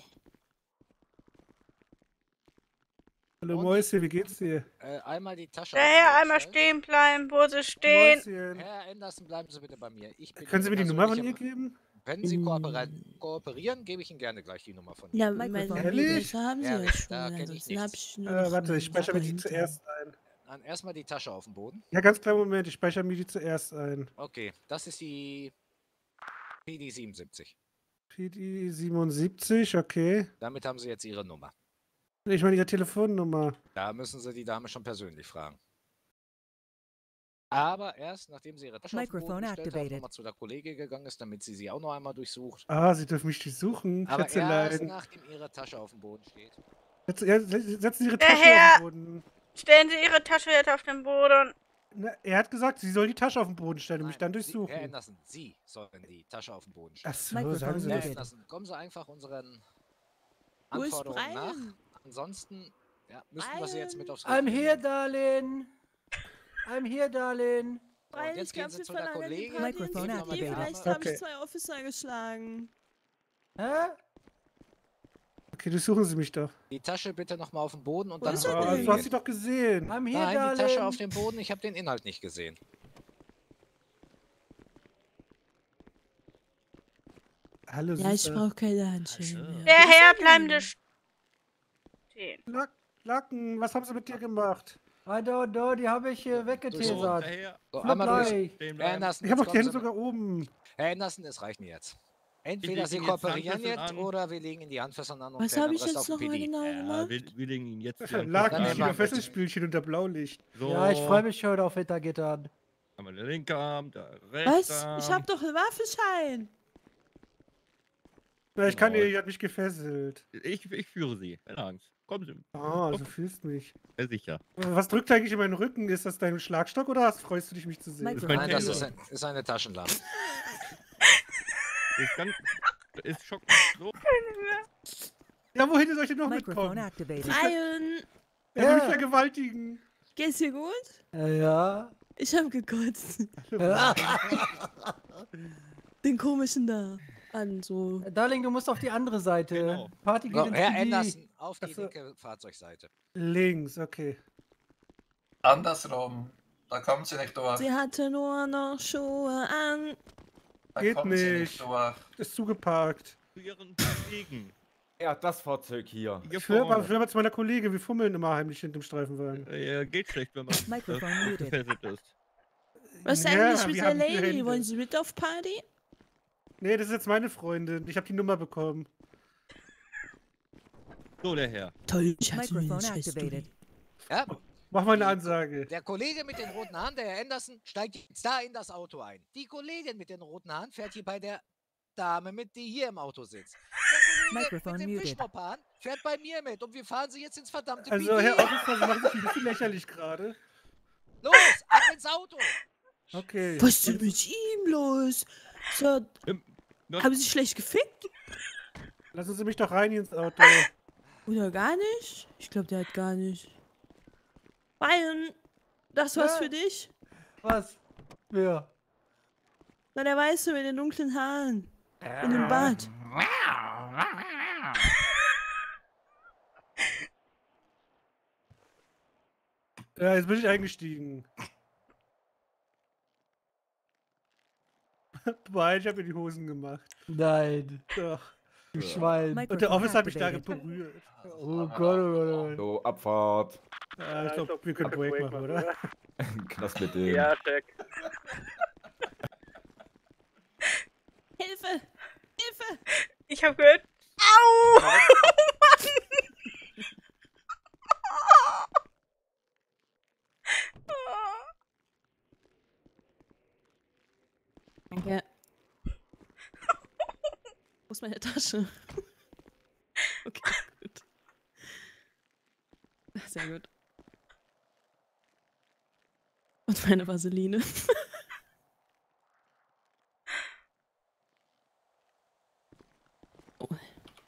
Hallo Und Mäuschen, wie geht's dir? Einmal die Tasche. Der auf den Herr Boden einmal stellen. stehen bleiben, wo sie stehen. Mäuschen. Herr Anderson, bleiben Sie bitte bei mir. Ich bin Können Sie mir Ihre die Nummer von ihr persönliche- geben? Wenn Sie kooperieren, gebe ich Ihnen gerne gleich die Nummer von Ja, Ihnen. meine Ehrlich? Adresse haben Sie Ja, ja da schon. kenn ich Ansonsten habe nichts. ich nur noch Warte, ich einen speichere mir die dahinter. zuerst ein. Dann erstmal die Tasche auf den Boden. Ja, ganz kleinen Moment, ich speichere mir die zuerst ein. Okay, das ist die PD 77. PD 77, okay. Damit haben Sie jetzt Ihre Nummer. Ich meine Ihre Telefonnummer. Da müssen Sie die Dame schon persönlich fragen. Aber erst, nachdem sie ihre Tasche auf den Boden Microphone gestellt hat, activated. nochmal zu der Kollegin gegangen ist, damit sie auch noch einmal durchsucht. Ah, Sie dürfen mich nicht suchen, Aber erst Schätzelein. nachdem ihre Tasche auf dem Boden steht. Setzen Sie Ihre Der Tasche Herr- auf den Boden. Stellen Sie Ihre Tasche jetzt auf den Boden. Na, er hat gesagt, Sie soll die Tasche auf den Boden stellen und mich dann Herr durchsuchen. Anderson, Sie sollen die Tasche auf den Boden stellen. Ach so, sagen Sie Herr das. Anderson, kommen Sie einfach unseren Wo ist Anforderungen nach. Brian? Ansonsten müssten wir sie jetzt mit aufs I'm Griff here, nehmen. darling. I'm here, darling. Brian, jetzt ich gehen glaube, Sie wir zu der verlagern die Kollegin. Party ins Mikrofon Café. activated. Vielleicht habe Okay. ich 2 Officer geschlagen. Hä? Okay, durchsuchen Sie mich doch. Die Tasche bitte nochmal auf den Boden und Wo dann ist zur er Ah, denn? du hast Kollegin. sie doch gesehen. I'm here, Nein, die darling. Tasche auf dem Boden, ich habe den Inhalt nicht gesehen. Hallo, Ja, ich Süße. brauche keine Handschellen mehr. Der Wo ist Herr er bleibt denn? stehen. Lacken, was haben Sie mit dir gemacht? I don't know, die habe ich hier So, weggetesert. daher So, Flip einmal durch. Blei. stehen Herr bleiben. Anderson, Ich habe jetzt doch die Hände kommen Sie sogar oben. Herr Anderson, es reicht mir jetzt. Entweder legen Sie jetzt kooperieren Handfesseln jetzt an. oder wir legen Ihnen die Handfesseln an und Was klären habe den ich Rest jetzt auf dem noch mal PD. genau Ja, gemacht? wir legen ihn jetzt die Lacken, Dann ich nehmen spiele wir- Fesselspielchen unter Blaulicht. So, Ja, ich freue mich schon auf Hintergittern. einmal der linke Arm, der rechte Was? Arm. Ich habe doch einen Waffenschein. Na, ich kann Genau. ihr, die hat mich gefesselt. Ich führe sie, keine Angst. Kommen Sie, Ah, du fühlst mich. sehr sicher. Was drückt eigentlich in meinen Rücken? Ist das dein Schlagstock oder freust du dich, mich zu sehen? Microphone Nein, das activated. ist eine Taschenlampe. Ist ganz, ist schockend. So, Ja, wohin soll ich denn noch Microphone mitkommen? activated. Brian, Er will mich vergewaltigen. geht's dir gut? Ja. Ich habe gekotzt. Den komischen da an, so. Darling, du musst auf die andere Seite. Genau. Party geht So, ins Herr PD. Anderson, auf die Ach so. linke Fahrzeugseite. Links, okay. Andersrum. Da kommen Sie nicht durch. Sie hatte nur noch Schuhe an. Da Geht kommen Sie nicht. durch. Ist zugeparkt. zu Ihren Kollegen. Ja, das Fahrzeug hier. Hier Ich will vorne. mal zu meiner Kollegin. Wir fummeln immer heimlich hinter dem Streifenwagen. Geht schlecht, wenn man Microphone muted. gefesselt ist. Was ist Ja, eigentlich mit wir der haben viele Lady? Hände. Wollen Sie mit auf Party? Nee, das ist jetzt meine Freundin. Ich habe die Nummer bekommen. So, der Herr. Toll, ich hatte Microphone meine Schwester. activated. Ja, Mach mal eine Ansage. der Kollege mit den roten Haaren, der Herr Anderson, steigt jetzt da in das Auto ein. Die Kollegin mit den roten Haaren fährt hier bei der Dame mit, die hier im Auto sitzt. Der Kollege Microphone mit dem muted. Fischmoppan fährt bei mir mit und wir fahren sie jetzt ins verdammte Also, PD. Herr Officer, Sie machen sich ein bisschen lächerlich gerade. Los, ab ins Auto! Okay. Was ist denn mit ihm los? So, haben Sie schlecht gefickt? Lassen Sie mich doch rein ins Auto. Oder gar nicht? Ich glaube, der hat gar nicht. Brian, das was Ja. für dich? Was? Ja. Na, der Weiße mit den dunklen Haaren. Und dem Bart. Ja, jetzt bin ich eingestiegen. Boah, ich habe mir die Hosen gemacht. Nein. Doch. Du Schwein. Und der Officer hat mich da activated. berührt. Oh Gott, oh Gott, oh Gott. So, Abfahrt. Ja, ich glaube, wir können Break machen, oder? Knast mit dem. check. Hilfe! Hilfe! Ich hab gehört. Au! Danke. Wo ist meine Tasche? Sehr gut. Und meine Vaseline. Oh.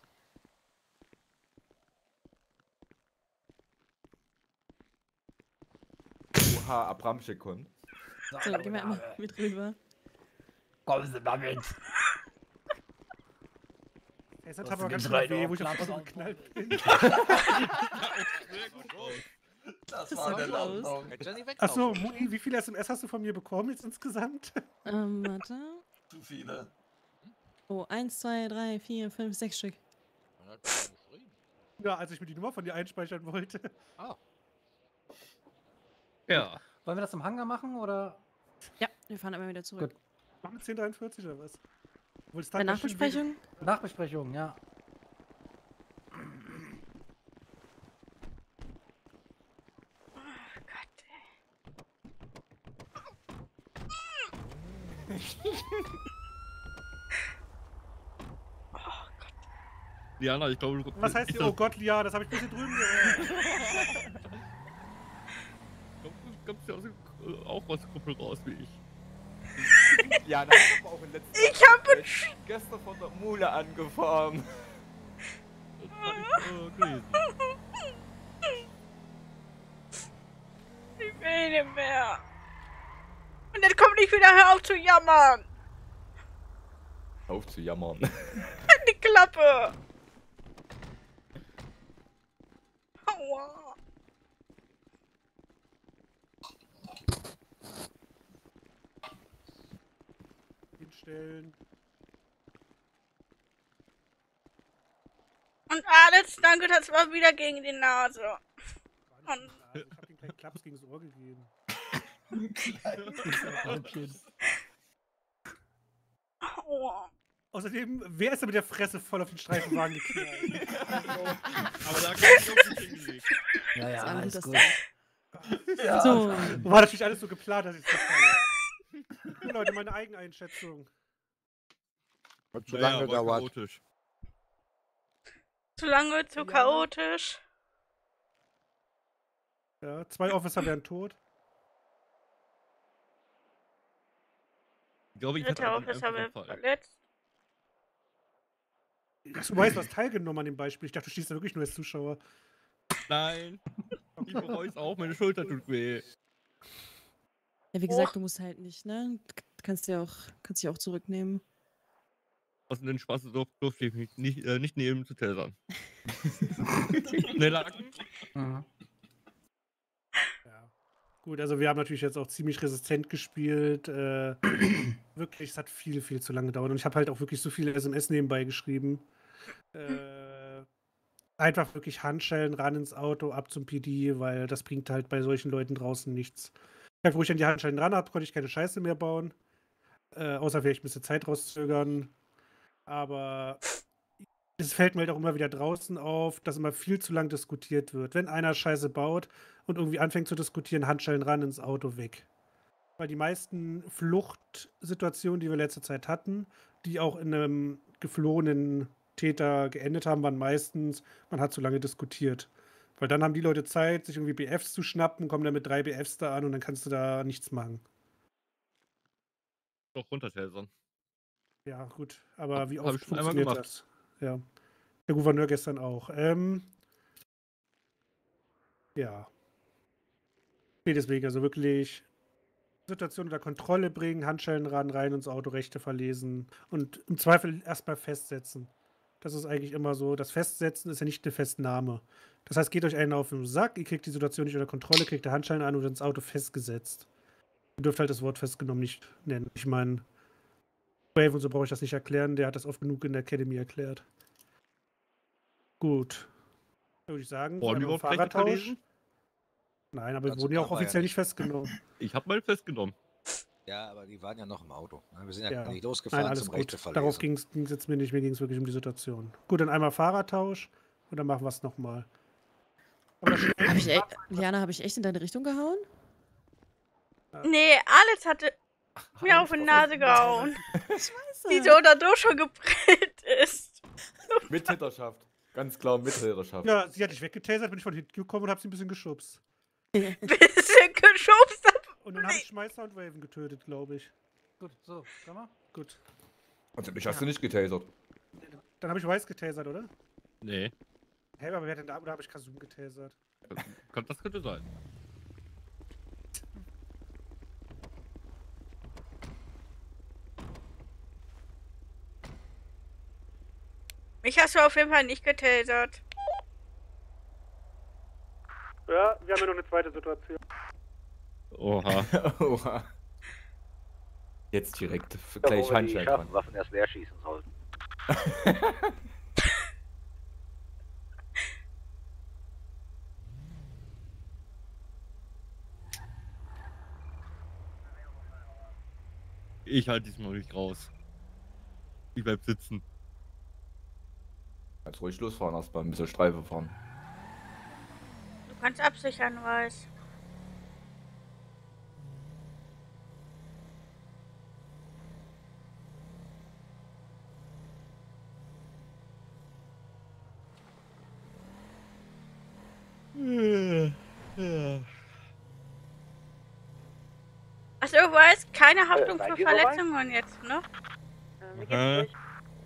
Oha, Abramschekund. So, gehen wir einmal mit rüber. Kommen Sie mal mit. Es hat aber ganz schön weh, wo ich auf so geknallt bin. Das war der Landung. Achso, Mui, wie viele SMS hast du von mir bekommen jetzt insgesamt? Warte. Zu viele. Oh, 1, 2, 3, 4, 5, 6 Stück. Ja, als ich mir die Nummer von dir einspeichern wollte. Ah. Ja. Wollen wir das im Hangar machen, oder? Ja, wir fahren immer wieder zurück. Gut. Machen wir 10:43 oder was? Bei Nachbesprechung? Nachbesprechung, ja. Liana, ich glaube, du... Was heißt hier, oh Gott, Liana, das habe ich ein bisschen drüben gehört. Du kommst ja auch aus der Gruppe raus wie ich. Ja, das hat aber auch in letzter Ich habe gestern von der Mule angefahren. Das kann ich lesen. Ich will nicht mehr. Und dann kommt nicht wieder, hör auf zu jammern. Auf zu jammern. Die Klappe. Aua. Hinstellen. Und Alex, danke, das war wieder gegen die Nase. Und Ich habe ihm keinen Klaps gegen das Ohr gegeben. Aua. Außerdem, wer ist da mit der Fresse voll auf den Streifenwagen geknallt? Aber da kann ich auch nicht hingelegt. Ja, ja, alles alles gut. gut. Ja, So. war natürlich alles so geplant, dass ich es verfalle. So, Leute, meine Eigeneinschätzung. Hat zu lange gedauert. Chaotisch. Zu lange, zu chaotisch. Ja, 2 Officer wären tot. Ich glaube, ich hätte Dritter einen Officer wird einfachen Fall. verletzt. Du weißt, du hast teilgenommen an dem Beispiel. Ich dachte, du stehst da wirklich nur als Zuschauer. Nein. Ich bereue es auch, meine Schulter tut weh. Ja, wie gesagt, du musst halt nicht, ne? Du kannst dich auch zurücknehmen. Aus den Spaß durfte ich mich nicht nehmen zu Telsern. Schneller Akten? Mhm. Ja. Gut, also wir haben natürlich jetzt auch ziemlich resistent gespielt. Wirklich, es hat viel, viel zu lange gedauert. Und ich habe halt auch wirklich so viele SMS nebenbei geschrieben. Einfach wirklich Handschellen ran ins Auto, ab zum PD, weil das bringt halt bei solchen Leuten draußen nichts. Wo ich dann die Handschellen dran habe, konnte ich keine Scheiße mehr bauen. Außer vielleicht ein bisschen Zeit rauszögern. Aber es fällt mir halt auch immer wieder draußen auf, dass immer viel zu lang diskutiert wird. Wenn einer Scheiße baut und irgendwie anfängt zu diskutieren, Handschellen ran ins Auto weg. Weil die meisten Fluchtsituationen, die wir letzte Zeit hatten, die auch in einem geflohenen Täter geendet haben, waren meistens, man hat zu lange diskutiert. Weil dann haben die Leute Zeit, sich irgendwie BFs zu schnappen, kommen dann mit 3 BFs da an und dann kannst du da nichts machen. Doch runter, Telsern. Ja, gut. Aber wie Hab oft ich schon einmal funktioniert gemacht. das? Ja. Der Gouverneur gestern auch. Ja. Nee, deswegen, also wirklich Situation unter Kontrolle bringen, Handschellen ran, rein ins Auto, Rechte verlesen und im Zweifel erstmal festsetzen. Das ist eigentlich immer so. Das Festsetzen ist ja nicht eine Festnahme. Das heißt, geht euch einen auf den Sack, ihr kriegt die Situation nicht unter Kontrolle, kriegt die Handschellen an und ins Auto festgesetzt. Ihr dürft halt das Wort festgenommen nicht nennen. Ich meine, Brave und so brauche ich das nicht erklären, der hat das oft genug in der Academy erklärt. Gut. Würde ich sagen, Wollen wir einmal überhaupt Rechte Fahrradtausch. verlesen? Nein, aber wir Dazu wurden ja auch kam er ja offiziell nicht. nicht festgenommen. Ich habe mal festgenommen. Ja, aber die waren ja noch im Auto. Wir sind ja, Ja. nicht Nein, losgefahren alles zum gut. Rechteverlesen. Darauf ging es jetzt mir nicht, mir ging es wirklich um die Situation. Gut, dann einmal Fahrradtausch und dann machen wir es nochmal. Liana, habe ich echt in deine Richtung gehauen? Nee, Alex hatte mir auf die Nase gehauen. Scheiße. Die so dadurch schon geprellt ist. Mit Täterschaft. Ganz klar Mithörerschaft. Ja, sie hat dich weggetasert, bin ich von hinten gekommen und hab sie ein bisschen geschubst. Bisschen geschubst. Und dann habe ich Schmeißer und Raven getötet, glaube ich. Gut, so, sag mal. Gut. Also mich hast du nicht getasert. Dann habe ich Weiß getasert, oder? Nee. Hey, aber wer hat denn da? Oder habe ich Kasum getasert? Das könnte sein. Mich hast du auf jeden Fall nicht getasert. Ja, wir haben ja noch eine zweite Situation. Oha. Oha. Jetzt direkt Ja, gleich wo wir die Handschellen dran. scharfen Waffen erst leer schießen sollten. Ich halte diesmal nicht raus. Ich bleib sitzen. Kannst ruhig losfahren, erstmal ein bisschen Streife fahren. Du kannst absichern, Weiß. Achso, Weiß, keine Haftung seid für ihr soweit? Verletzungen jetzt, ne? Mir geht's nicht.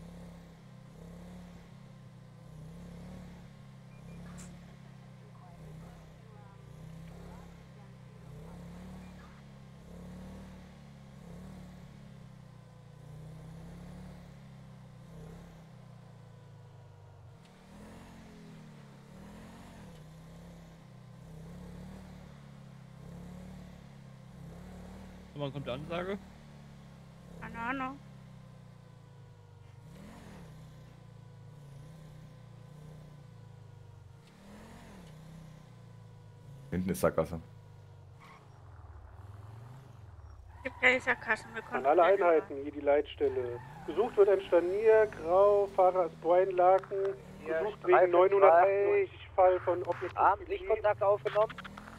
Wann kommt die Ansage? Keine Ahnung. Hinten ist Sackgasse. Gibt keine Sackgassen, wir An konnten alle keine Einheiten, hier die Leitstelle. Gesucht wird ein Scharnier, Grau, Fahrer ist Brian Laken. Gesucht wegen 998 Fall von Objekt. Abendlichtkontakt aufgenommen.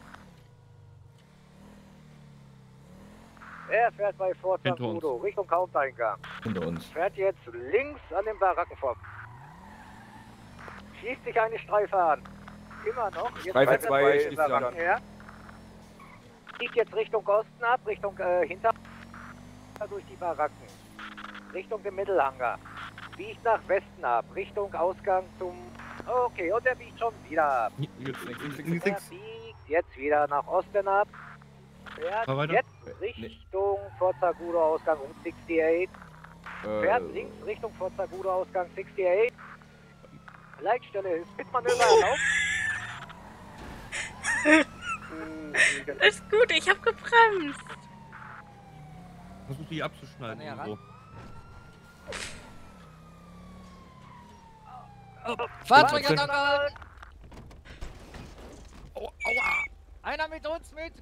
Er fährt bei Fort San Hinter uns. Udo, Richtung Haupteingang. Hinter uns. Fährt jetzt links an den Baracken vor. Schießt sich eine Streife an. Immer noch. Jetzt Streife weiter 2, bei schließt sich Baracken an. her. Biegt jetzt Richtung Osten ab, Richtung hinter durch die Baracken. Richtung dem Mittelhanger. Biegt nach Westen ab, Richtung Ausgang zum... Okay, und er biegt schon wieder ab. Er biegt jetzt wieder nach Osten ab. Fährt Fahr weiter. jetzt Richtung Forzagudo Ausgang um 68. Fährt links Richtung Forzagudo Ausgang 68. Leitstelle ist mit Manöver erlaubt. Ist gut, ich hab gebremst. Versuch die abzuschneiden. Kann er irgendwo. Fahrzeug hat angehalten! Aua! Einer mit uns mit!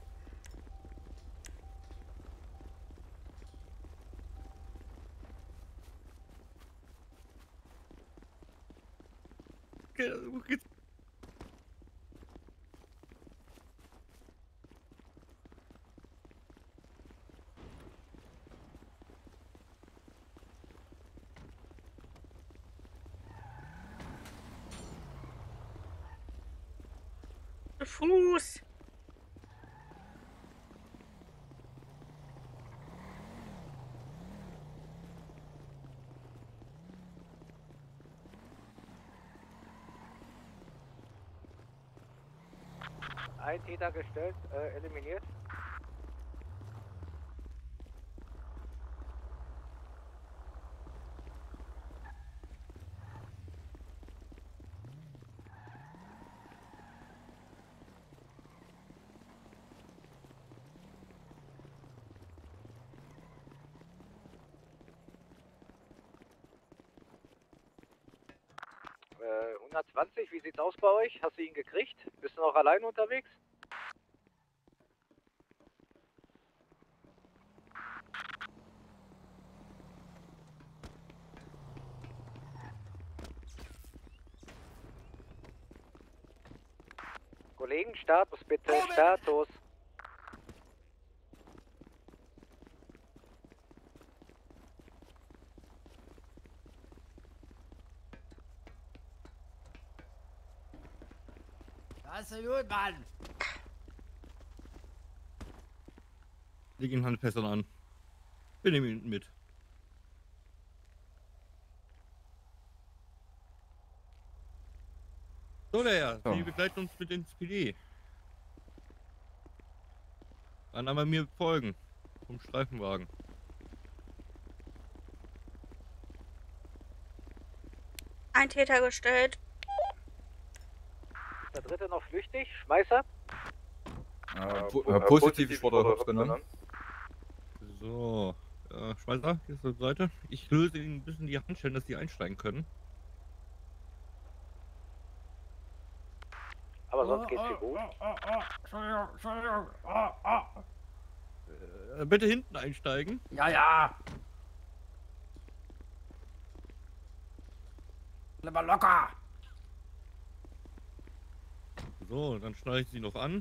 Fuß. Ein Täter gestellt, eliminiert. Äh, 120, wie sieht's aus bei euch? Hast du ihn gekriegt? Bist du noch allein unterwegs? Kollegen, Status bitte, Status. Also gut, Mann. Leg ihn Handfessern an. Wir nehmen ihn mit. So, der Herr, Sie begleiten uns mit ins PD. Dann einmal mir folgen. Vom Streifenwagen. Ein Täter gestellt. Der dritte noch flüchtig. Schmeißer. Positiv, ich wurde aufgenommen. So, Schmeißer, hier ist die Seite. Ich löse Ihnen ein bisschen die Handschellen, dass Sie einsteigen können. Aber sonst geht's dir gut. Entschuldigung. Bitte hinten einsteigen. Ja, ja. Bleib mal locker. So, dann schneide ich Sie noch an.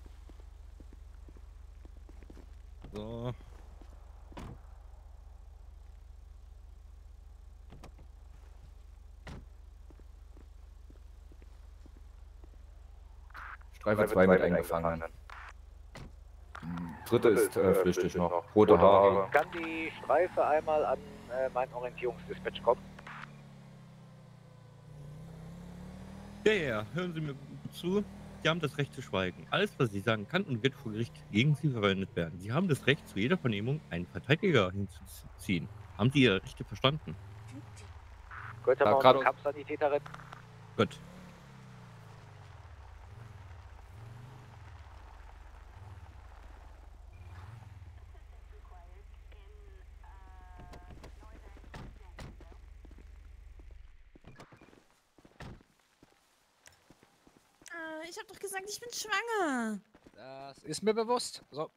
So. Streife 2 mit eingefangen. Dritte ist flüchtig noch. Rote Haare. Kann die Streife einmal an meinen Orientierungsdispatch kommen? Ja, hören Sie mir zu. Sie haben das Recht zu schweigen. Alles, was Sie sagen, kann und wird vor Gericht gegen Sie verwendet werden. Sie haben das Recht, zu jeder Vernehmung einen Verteidiger hinzuziehen. Haben Sie Ihre Rechte verstanden? Gut, haben wir unsere Kampfsanitäterin. Gut. Ich hab doch gesagt, ich bin schwanger. Das ist mir bewusst. So.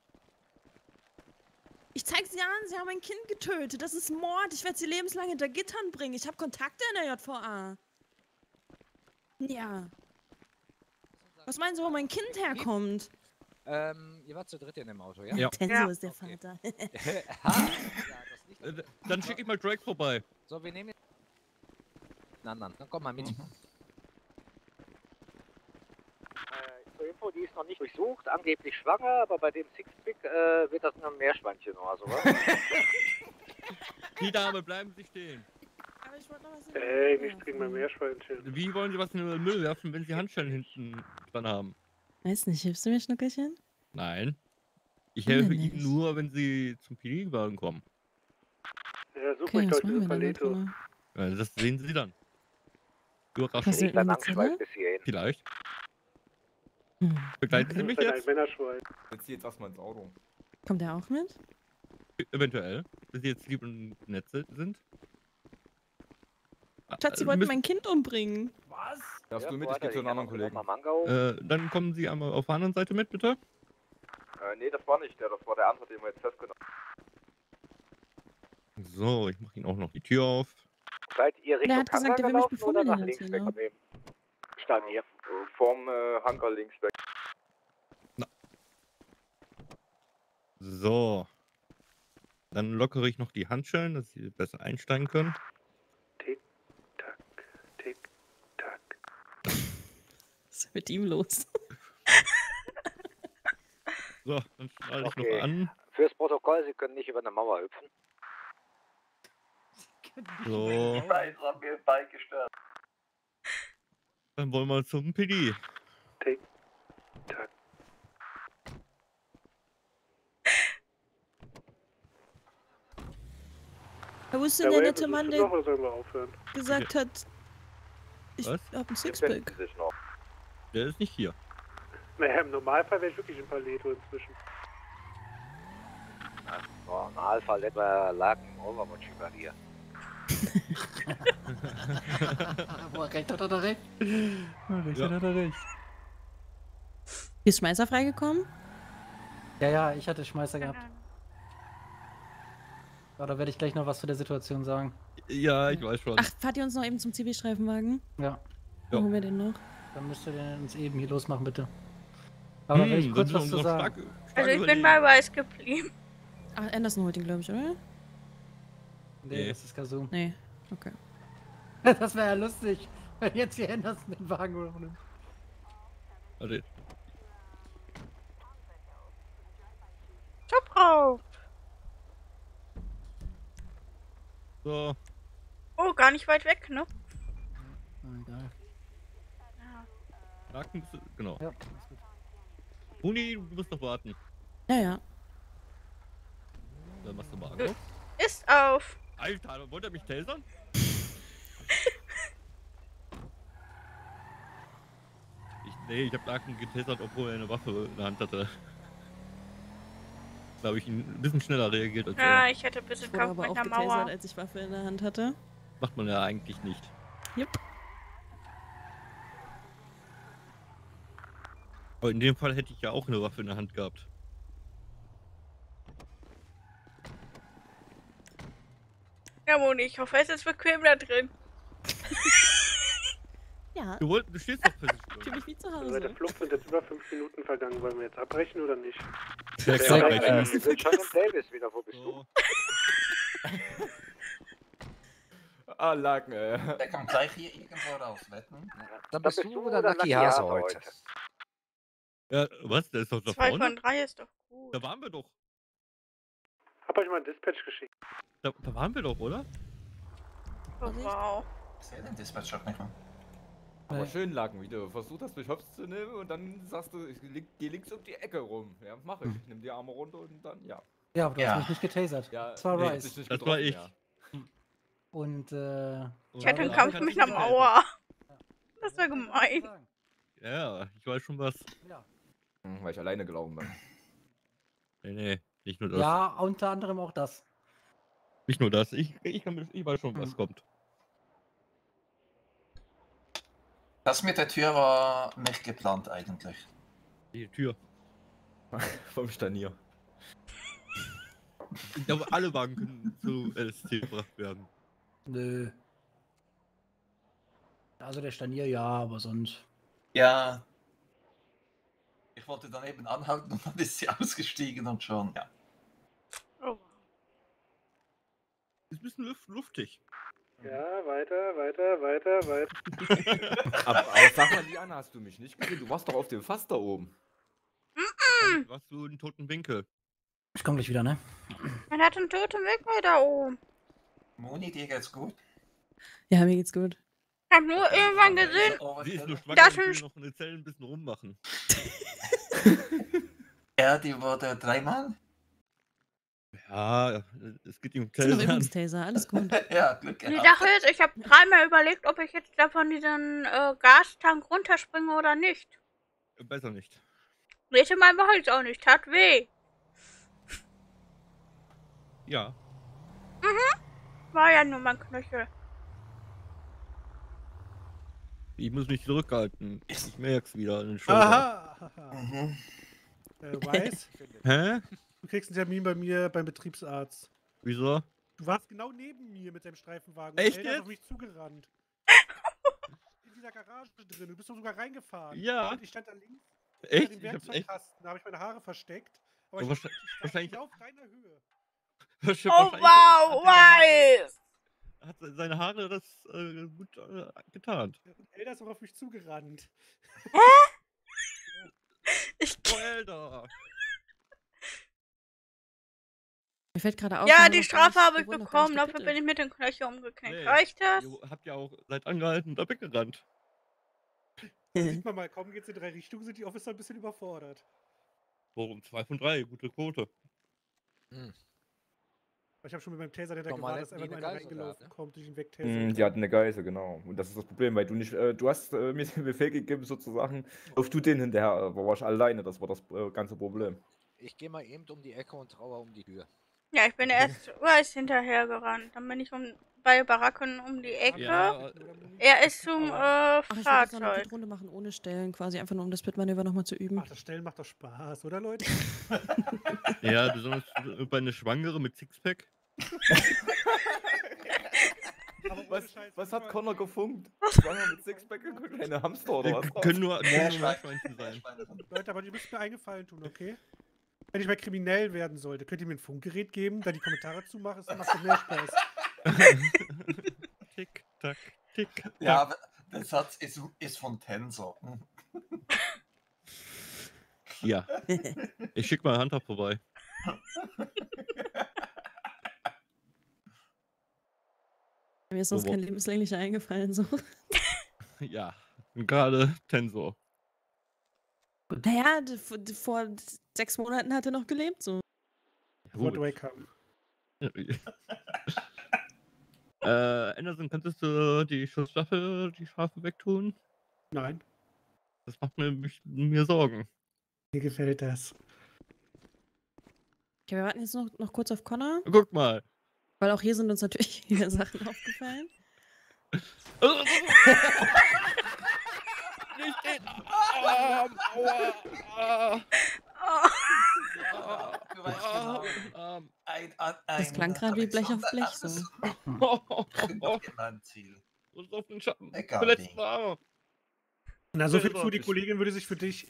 Ich zeig sie an, sie haben ein Kind getötet. Das ist Mord. Ich werde sie lebenslang hinter Gittern bringen. Ich habe Kontakte in der JVA. Ja. Was meinen Sie, wo mein Kind herkommt? Ihr wart zu dritt in dem Auto, ja? Ja. Tenso ist der Vater. Dann schicke ich mal Drake vorbei. So, wir nehmen jetzt einen anderen. Dann komm mal mit. Zur Info, die ist noch nicht durchsucht, angeblich schwanger, aber bei dem Sixpack wird das nur ein Meerschweinchen oder sowas. Die Dame, bleiben Sie stehen. Aber ich wollte noch was Ey, nicht trinken beim Meerschweinchen. Wie wollen Sie was in den Müll werfen, wenn Sie Handschellen hinten dran haben? Weiß nicht, hilfst du mir, Schnuckelchen? Nein. Ich Warum helfe denn Ihnen nicht? nur, wenn Sie zum PD-Wagen kommen. Ja, such Okay, mich was doch machen diese wir denn da Palette. drin? Das sehen Sie dann. Überraschung. Was mit einer Zelle? Vielleicht. Begleiten Sie mich Ein jetzt? Männerschwein. Jetzt zieh jetzt erstmal ins Auto. Kommt der auch mit? Eventuell. Wenn Sie jetzt lieb und nett sind. Schatz, sie wollten mein Kind umbringen. Was? Darfst du mit? Ich gehe zu einem anderen Kollegen. Dann kommen Sie einmal auf der anderen Seite mit, bitte. Nee, das war nicht der, das war der andere, den wir jetzt festgenommen haben. So, ich mache Ihnen auch noch die Tür auf. Seid ihr Der Richtung hat gesagt, Hangar er will mich gelaufen oder nach befummeln links lassen, weg ja. von dem? Stand hier. Vorm Hangar links weg. So. Dann lockere ich noch die Handschellen, dass Sie besser einsteigen können. Tick, tack, tick, tack. Was ist mit ihm los? So, dann schnalle ich Okay. noch an. Fürs Protokoll, Sie können nicht über eine Mauer hüpfen. So. Scheiße, haben mir das Bein gestört. Dann wollen wir zum PD. Tick, tack. Wo ist Ja, denn der Wade, nette Mann, bist du noch, der oder sollen wir aufhören? gesagt hat, ich Was? hab ein Befinden Sixpack? sich noch. Der ist nicht hier. Naja, im Normalfall wäre ich wirklich ein Paleto inzwischen. Boah, im Normalfall etwa lagen im Overwatch über dir. Boah, recht hat er recht. Recht Ja. hat er recht. Ist Schmeißer freigekommen? Ja, ich hatte Schmeißer gehabt. Aber da werde ich gleich noch was zu der Situation sagen. Ja, ich weiß schon. Ach, fahrt ihr uns noch eben zum CB-Streifenwagen? Ja. Wo holen wir den noch? Dann müsst ihr den uns eben hier losmachen, bitte. Aber will ich kurz was zu sagen. Also ich bin bei Weiß geblieben. Ach, Anderson holt ihn, glaube ich, oder? Nee, das ist Kazoo. Nee, okay. Das wäre ja lustig, wenn jetzt hier Anderson den Wagen nimmt. Warte. Top drauf. So. Oh, gar nicht weit weg, ne? Egal. Laken, genau. Ja, ist gut. Moni, du musst noch warten. Ja, ja. Dann machst du mal an. Ist auf. Alter, wollt ihr mich tasern? Ich hab Laken getasert, obwohl er eine Waffe in der Hand hatte. Glaube ich, ein bisschen schneller reagiert als Ja, er. ich hätte ein bisschen Ich wurde Kampf aber mit auch der getasert, Mauer. als ich Waffe in der Hand hatte. Macht man ja eigentlich nicht. Jupp. Aber in dem Fall hätte ich ja auch eine Waffe in der Hand gehabt. Ja, Moni, ich hoffe, es ist bequem da drin. Ja. Du stehst doch fest. Fühl mich wie zu Also seit der Hause. Flucht sind jetzt über 5 Minuten vergangen. Wollen wir jetzt abbrechen oder nicht? Ja, Wir sind schon in Davis wieder. Wo bist du? Ah, Laken, Der kommt gleich hier irgendwo raus, wetten? Dann bist du oder Lucky Hase heute? Ja, was? Der ist doch da 2 vorne? von 3 ist doch gut. Da waren wir doch. Hab euch mal ein Dispatch geschickt. Da waren wir doch, oder? Oh, wow. Ich sehe den Dispatcher nicht mehr. Aber schön, Laken, wie du versucht hast, mich hops zu nehmen und dann sagst du, ich geh links um die Ecke rum. Ja, mach ich. Nimm die Arme runter und dann, ja. Ja, aber du hast mich nicht getasert. Ja, Das war nee, Rice. dich nicht Das war getroffen, ich. ja. Und, Ich hatte einen Ja, Kampf kannst mit du einer nicht Mauer. Das war gemein. Ja, ich weiß schon was. Ja. Weil ich alleine gelaufen bin. Nee, nicht nur das. Ja, unter anderem auch das. Nicht nur das. Ich weiß schon, was kommt. Das mit der Tür war nicht geplant eigentlich. Die Tür. Vom Stanier. Ich glaube, alle Wagen können zu LST gebracht werden. Nö. Also der Stanier ja, aber sonst. Ja. Ich wollte dann eben anhalten und dann ist sie ausgestiegen und schon, ja. Oh. Ist ein bisschen luftig. Ja, weiter. aber sag mal, Liana, hast du mich nicht gesehen? Du warst doch auf dem Fass da oben. Warst du einen toten Winkel? Ich komm gleich wieder, ne? Man hat einen toten Winkel da oben. Moni, dir geht's gut? Ja, mir geht's gut. Ich hab nur irgendwann gesehen, Sie ist nur schwanger das und will ist noch eine Zelle ein bisschen rummachen. Ja, die wurde 3-mal? Ja, es geht ihm um Das sind noch Zellen. Übungstaser, alles gut. Ja, Glück die gehabt. Sache ist, ich habe dreimal überlegt, ob ich jetzt da von diesem Gastank runterspringe oder nicht. Besser nicht. Dritte Mal mache ich es auch nicht, tat weh. Ja. War ja nur mein Knöchel. Ich muss mich zurückhalten. Ich merk's wieder an den Schultern. Aha! Mhm. Weiß, Hä? du kriegst einen Termin bei mir beim Betriebsarzt. Wieso? Du warst genau neben mir mit deinem Streifenwagen. Echt und er ist jetzt? auf mich zugerannt. In dieser Garage drin. Du bist doch sogar reingefahren. Ja. Und ich stand da links Echt? hinter dem Ich hab's echt. Werkzeugkasten. Da habe ich meine Haare versteckt. Aber Aber ich stand wahrscheinlich- genau auf deiner Höhe. Oh wow, weiß! Hat seine Haare das gut getan. Und Elder ist auch auf mich zugerannt. Ich Oh, Alter. Mir fällt gerade auf. ja, wir haben die noch gar Strafe nicht- habe wir ich wurden noch gar bekommen, nicht dafür gepittet. bin ich mit dem Knöchel umgeknickt. Nee, Reicht das? Ihr habt ja auch seid angehalten und da weggerannt. Da sieht man mal, kaum geht's in 3 Richtungen, sind die Officer ein bisschen überfordert. Warum? 2 von 3, gute Quote. Ich habe schon mit meinem Taser, der da Normal gewartet, dass hätten einfach die nur eine einer Geisel gehabt, reingelaufen kommt und ich ihn wegtasern. Mm, die hatten eine Geise, genau. Und das ist das Problem, weil du nicht, du hast mir den Befehl gegeben, sozusagen, auf du den hinterher, aber war ich alleine, das war das ganze Problem. Ich gehe mal eben um die Ecke und traue um die Tür. Ja, ich bin erst weiß hinterher gerannt. Dann bin ich bei Baracken um die Ecke. Ja, Er ist zum Ach, ich wollte jetzt noch eine Fahrzeug. Pitrunde machen ohne Stellen, quasi einfach nur um das Pitmanöver nochmal zu üben. Ach, das Stellen macht doch Spaß, oder Leute? ja, besonders bei einer Schwangere mit Sixpack. Aber ohne Was, Scheiß, was guck hat mal, Connor gefunkt? Schwanger mit Sixpack und kleine Hamster oder was? Können nur Meerschwein- Meerschweinchen sein. Leute, aber ihr müsst mir einen Gefallen tun, okay? Wenn ich mal kriminell werden sollte, könnt ihr mir ein Funkgerät geben, da die Kommentare zumachen, das macht doch mehr Spaß. Tick, tack, tick, tack. Ja, aber der Satz ist von Tensor. Ja. Ich schick mal Hunter vorbei. Mir ist sonst So, kein lebenslänglicher eingefallen. So. Ja, gerade Tensor. Naja, vor 6 Monaten hat er noch gelebt. So. Bevor Gut. Dwayne kam. Anderson, könntest du die Schusswaffe, die Schafe wegtun? Nein, Das macht mir Sorgen. mir gefällt das. Okay, wir warten jetzt noch kurz auf Connor, Guck mal. weil auch hier sind uns natürlich wieder Sachen aufgefallen. Nicht den Arm. Das klang gerade wie Blech auf Blech. So. Und auf den Schatten. Egal, Verletzten Arm. Na, so viel zu, die Kollegin würde sich für dich.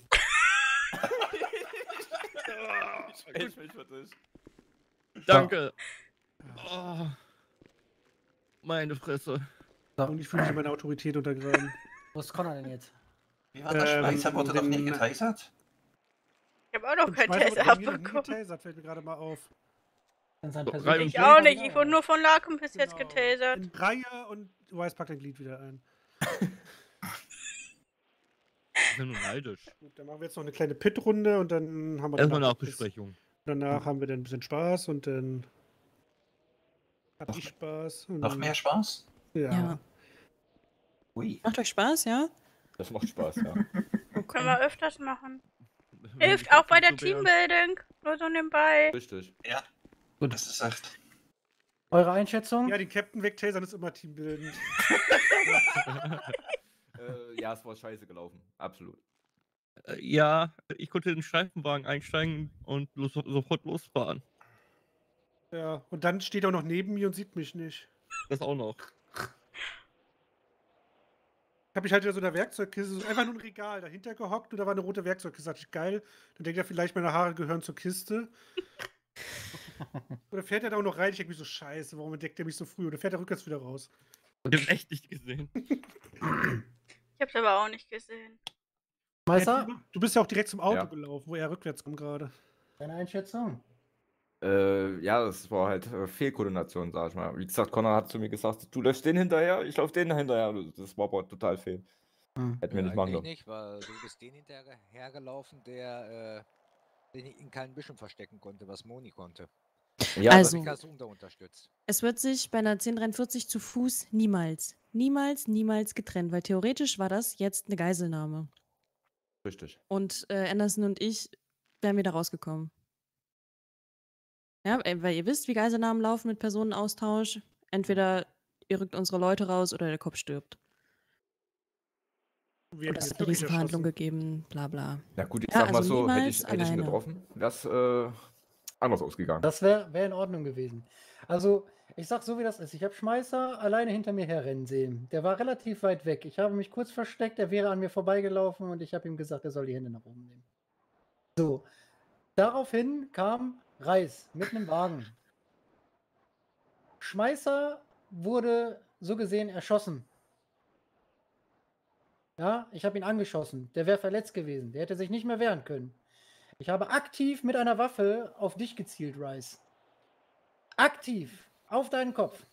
Ich mich für dich. Danke. Oh. Meine Fresse. Und ich fühle mich meine Autorität untergraben. Wo ist Connor denn jetzt? Wie war das? Schweizer wurde doch nicht getasert? Ich habe auch noch keinen Schmeißer Taser wurde nie abbekommen. getasert, fällt mir gerade mal auf. Ich auch nicht. Ich wurde nur von Larkin bis jetzt getasert. In Reihe und Wise packt dein Glied wieder ein. Ich bin nur neidisch. Gut, dann machen wir jetzt noch eine kleine Pit-Runde und dann haben wir Erstmal danach Nachbesprechung. Danach haben wir dann ein bisschen Spaß und dann hab ich Spaß. Und Noch dann, mehr Spaß? Ja. Ja. Ui. Macht euch Spaß, ja? Das macht Spaß, ja. Können wir öfters machen. Hilft auch bei der Teambuilding. Nur so nebenbei. Richtig. Ja. Gut, das ist echt. Eure Einschätzung? Ja, die Captain wegtasern ist immer teambildend. Ja, es war scheiße gelaufen. Absolut. Ja, ich konnte in den Streifenwagen einsteigen und sofort losfahren. Ja, und dann steht er noch neben mir und sieht mich nicht. Das auch noch. Ich habe mich halt in so einer Werkzeugkiste, so einfach nur ein Regal dahinter gehockt und da war eine rote Werkzeugkiste. Da dachte ich, geil, dann denkt er vielleicht, meine Haare gehören zur Kiste. Und dann fährt er da auch noch rein. Ich denke mich so, scheiße, warum entdeckt er mich so früh? Und dann fährt er rückwärts wieder raus. Ich hab's echt nicht gesehen. Ich hab's aber auch nicht gesehen. Meister? Du bist ja auch direkt zum Auto Ja. gelaufen, wo er rückwärts kommt gerade. Deine Einschätzung? Ja, das war halt Fehlkoordination, sag ich mal. Wie gesagt, Connor hat zu mir gesagt, du läufst den hinterher, ich lauf den hinterher. Das war aber total fehl. Hätten wir nicht machen Eigentlich dürfen. nicht, weil du bist den hinterhergelaufen, der den in keinem Büschel verstecken konnte, was Moni konnte. Ja, Also- Mich hast du unterstützt. Es wird sich bei einer 1043 zu Fuß niemals getrennt, weil theoretisch war das jetzt eine Geiselnahme. Richtig. Und Anderson und ich wären wieder rausgekommen. Ja, weil ihr wisst, wie Geiselnahmen laufen mit Personenaustausch. Entweder ihr rückt unsere Leute raus oder der Kopf stirbt. Wir Und hätten es jetzt hat eine wirklich Riesenverhandlung erschossen. gegeben, bla bla. Na gut, ich Ja, sag mal also so, hätte niemals ich ihn alleine. getroffen, das anders ausgegangen. Das wär in Ordnung gewesen. Also, ich sag so, wie das ist. Ich habe Schmeißer alleine hinter mir herrennen sehen. Der war relativ weit weg. Ich habe mich kurz versteckt, er wäre an mir vorbeigelaufen und ich habe ihm gesagt, er soll die Hände nach oben nehmen. So. Daraufhin kam Reis mit einem Wagen. Schmeißer wurde so gesehen erschossen. Ja, ich habe ihn angeschossen. Der wäre verletzt gewesen. Der hätte sich nicht mehr wehren können. Ich habe aktiv mit einer Waffe auf dich gezielt, Rice. Aktiv. Auf deinen Kopf.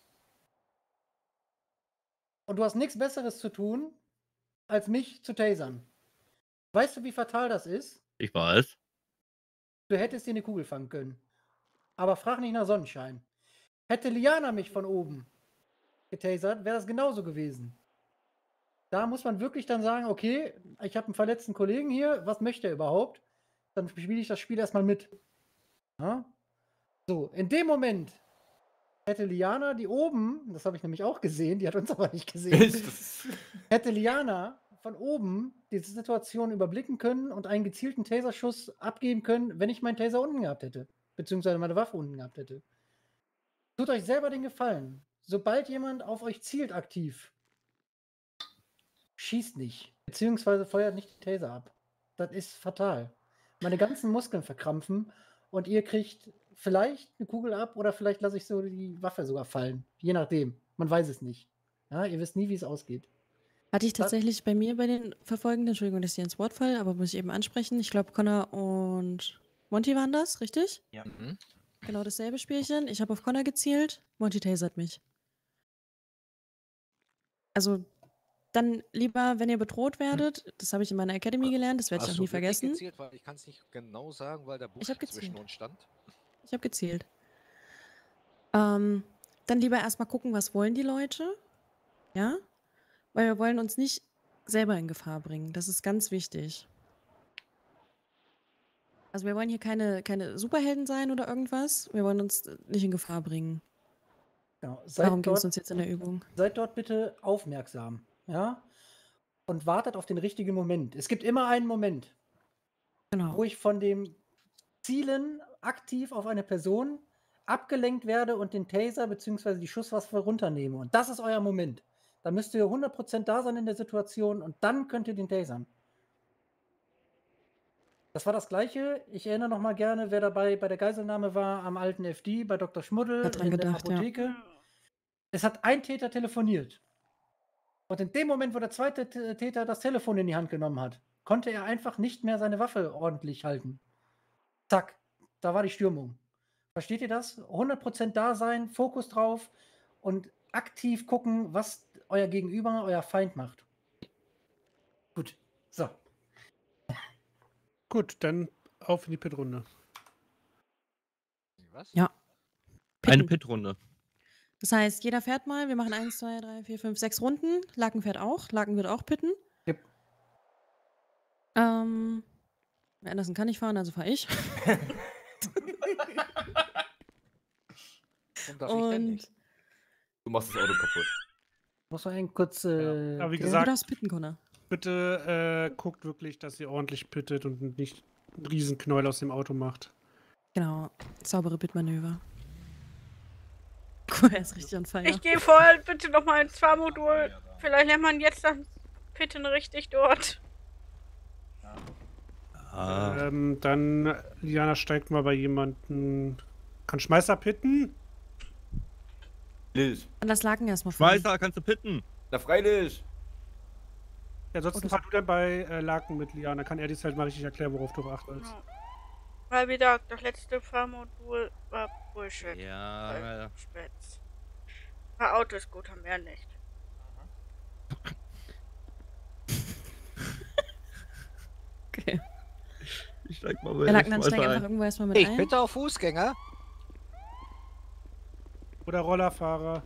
Und du hast nichts Besseres zu tun, als mich zu tasern. Weißt du, wie fatal das ist? Ich weiß. Du hättest dir eine Kugel fangen können. Aber frag nicht nach Sonnenschein. Hätte Liana mich von oben getasert, wäre das genauso gewesen. Da muss man wirklich dann sagen, okay, ich habe einen verletzten Kollegen hier, was möchte er überhaupt? Dann spiele ich das Spiel erstmal mit. Ja? So, in dem Moment hätte Liana, die oben, das habe ich nämlich auch gesehen, die hat uns aber nicht gesehen, hätte Liana von oben diese Situation überblicken können und einen gezielten Taserschuss abgeben können, wenn ich meinen Taser unten gehabt hätte. Beziehungsweise meine Waffe unten gehabt hätte. Tut euch selber den Gefallen. Sobald jemand auf euch zielt aktiv, schießt nicht. Beziehungsweise feuert nicht den Taser ab. Das ist fatal. Meine ganzen Muskeln verkrampfen und ihr kriegt vielleicht eine Kugel ab oder vielleicht lasse ich so die Waffe sogar fallen. Je nachdem. Man weiß es nicht. Ja, ihr wisst nie, wie es ausgeht. Hatte ich tatsächlich bei mir bei den Verfolgenden, Entschuldigung, dass ich ins Wort falle, aber muss ich eben ansprechen. Ich glaube, Connor und Monty waren das, richtig? Ja. Genau dasselbe Spielchen. Ich habe auf Connor gezielt, Monty tasert mich. Also dann lieber, wenn ihr bedroht werdet, das habe ich in meiner Academy gelernt, das werde ich Hast auch du nie wirklich vergessen. gezielt? Weil ich kann es nicht genau sagen, weil der Busch Ich habe zwischen gezielt. uns stand. Ich habe gezielt. Dann lieber erstmal gucken, was wollen die Leute. Ja? Weil wir wollen uns nicht selber in Gefahr bringen. Das ist ganz wichtig. Also wir wollen hier keine Superhelden sein oder irgendwas. Wir wollen uns nicht in Gefahr bringen. Genau. Darum ging es uns jetzt in der Übung. Seid dort bitte aufmerksam, ja? Und wartet auf den richtigen Moment. Es gibt immer einen Moment, wo ich von dem Zielen aktiv auf eine Person abgelenkt werde und den Taser bzw. die Schusswaffe runternehme. Und das ist euer Moment. Da müsst ihr 100% da sein in der Situation und dann könnt ihr den tasern. Das war das Gleiche. Ich erinnere noch mal gerne, wer dabei bei der Geiselnahme war am alten FD, bei Dr. Schmuddel Hat dran in gedacht, der Apotheke. Es hat ein Täter telefoniert. Und in dem Moment, wo der zweite Täter das Telefon in die Hand genommen hat, konnte er einfach nicht mehr seine Waffe ordentlich halten. Zack, da war die Stürmung. Versteht ihr das? 100% da sein, Fokus drauf und aktiv gucken, was euer Gegenüber, euer Feind macht. Gut, so. Gut, dann auf in die Pitrunde. Was? Ja. Eine Pitrunde. Das heißt, jeder fährt mal. Wir machen 1, 2, 3, 4, 5, 6 Runden. Laken fährt auch. Laken wird auch pitten. Yep. Anderson kann nicht fahren, also fahre ich. Und darf ich denn nicht? Du machst das Auto kaputt. Muss man einen kurz. Aber wie Du gesagt, darfst pitten, Connor. bitte guckt wirklich, dass ihr ordentlich pittet und nicht einen riesen Knäuel aus dem Auto macht. Genau. Saubere Pitmanöver. Cool, er ist richtig on fire. Ich gehe vorher bitte nochmal ins Fahrmodul. Vielleicht lernt man jetzt dann Pitten richtig dort. Dann, Liana, steigt mal bei jemandem. Kann Schmeißer pitten? Liz. Und das Laken erstmal fahren. Schmeißer, kannst du pitten? Na, freilich. Ja, ansonsten fahr du dann bei Laken mit Liana. Kann er dir halt mal richtig erklären, worauf du achtest. Ja. Weil wie gesagt, das letzte Fahrmodul war Bullshit. Ja. Spätz. Ein Auto ist gut, haben wir nicht. Okay. Ich steig mal Wir lagen dann steig einfach irgendwo erstmal mit ein. Bitte auf Fußgänger. Oder Rollerfahrer.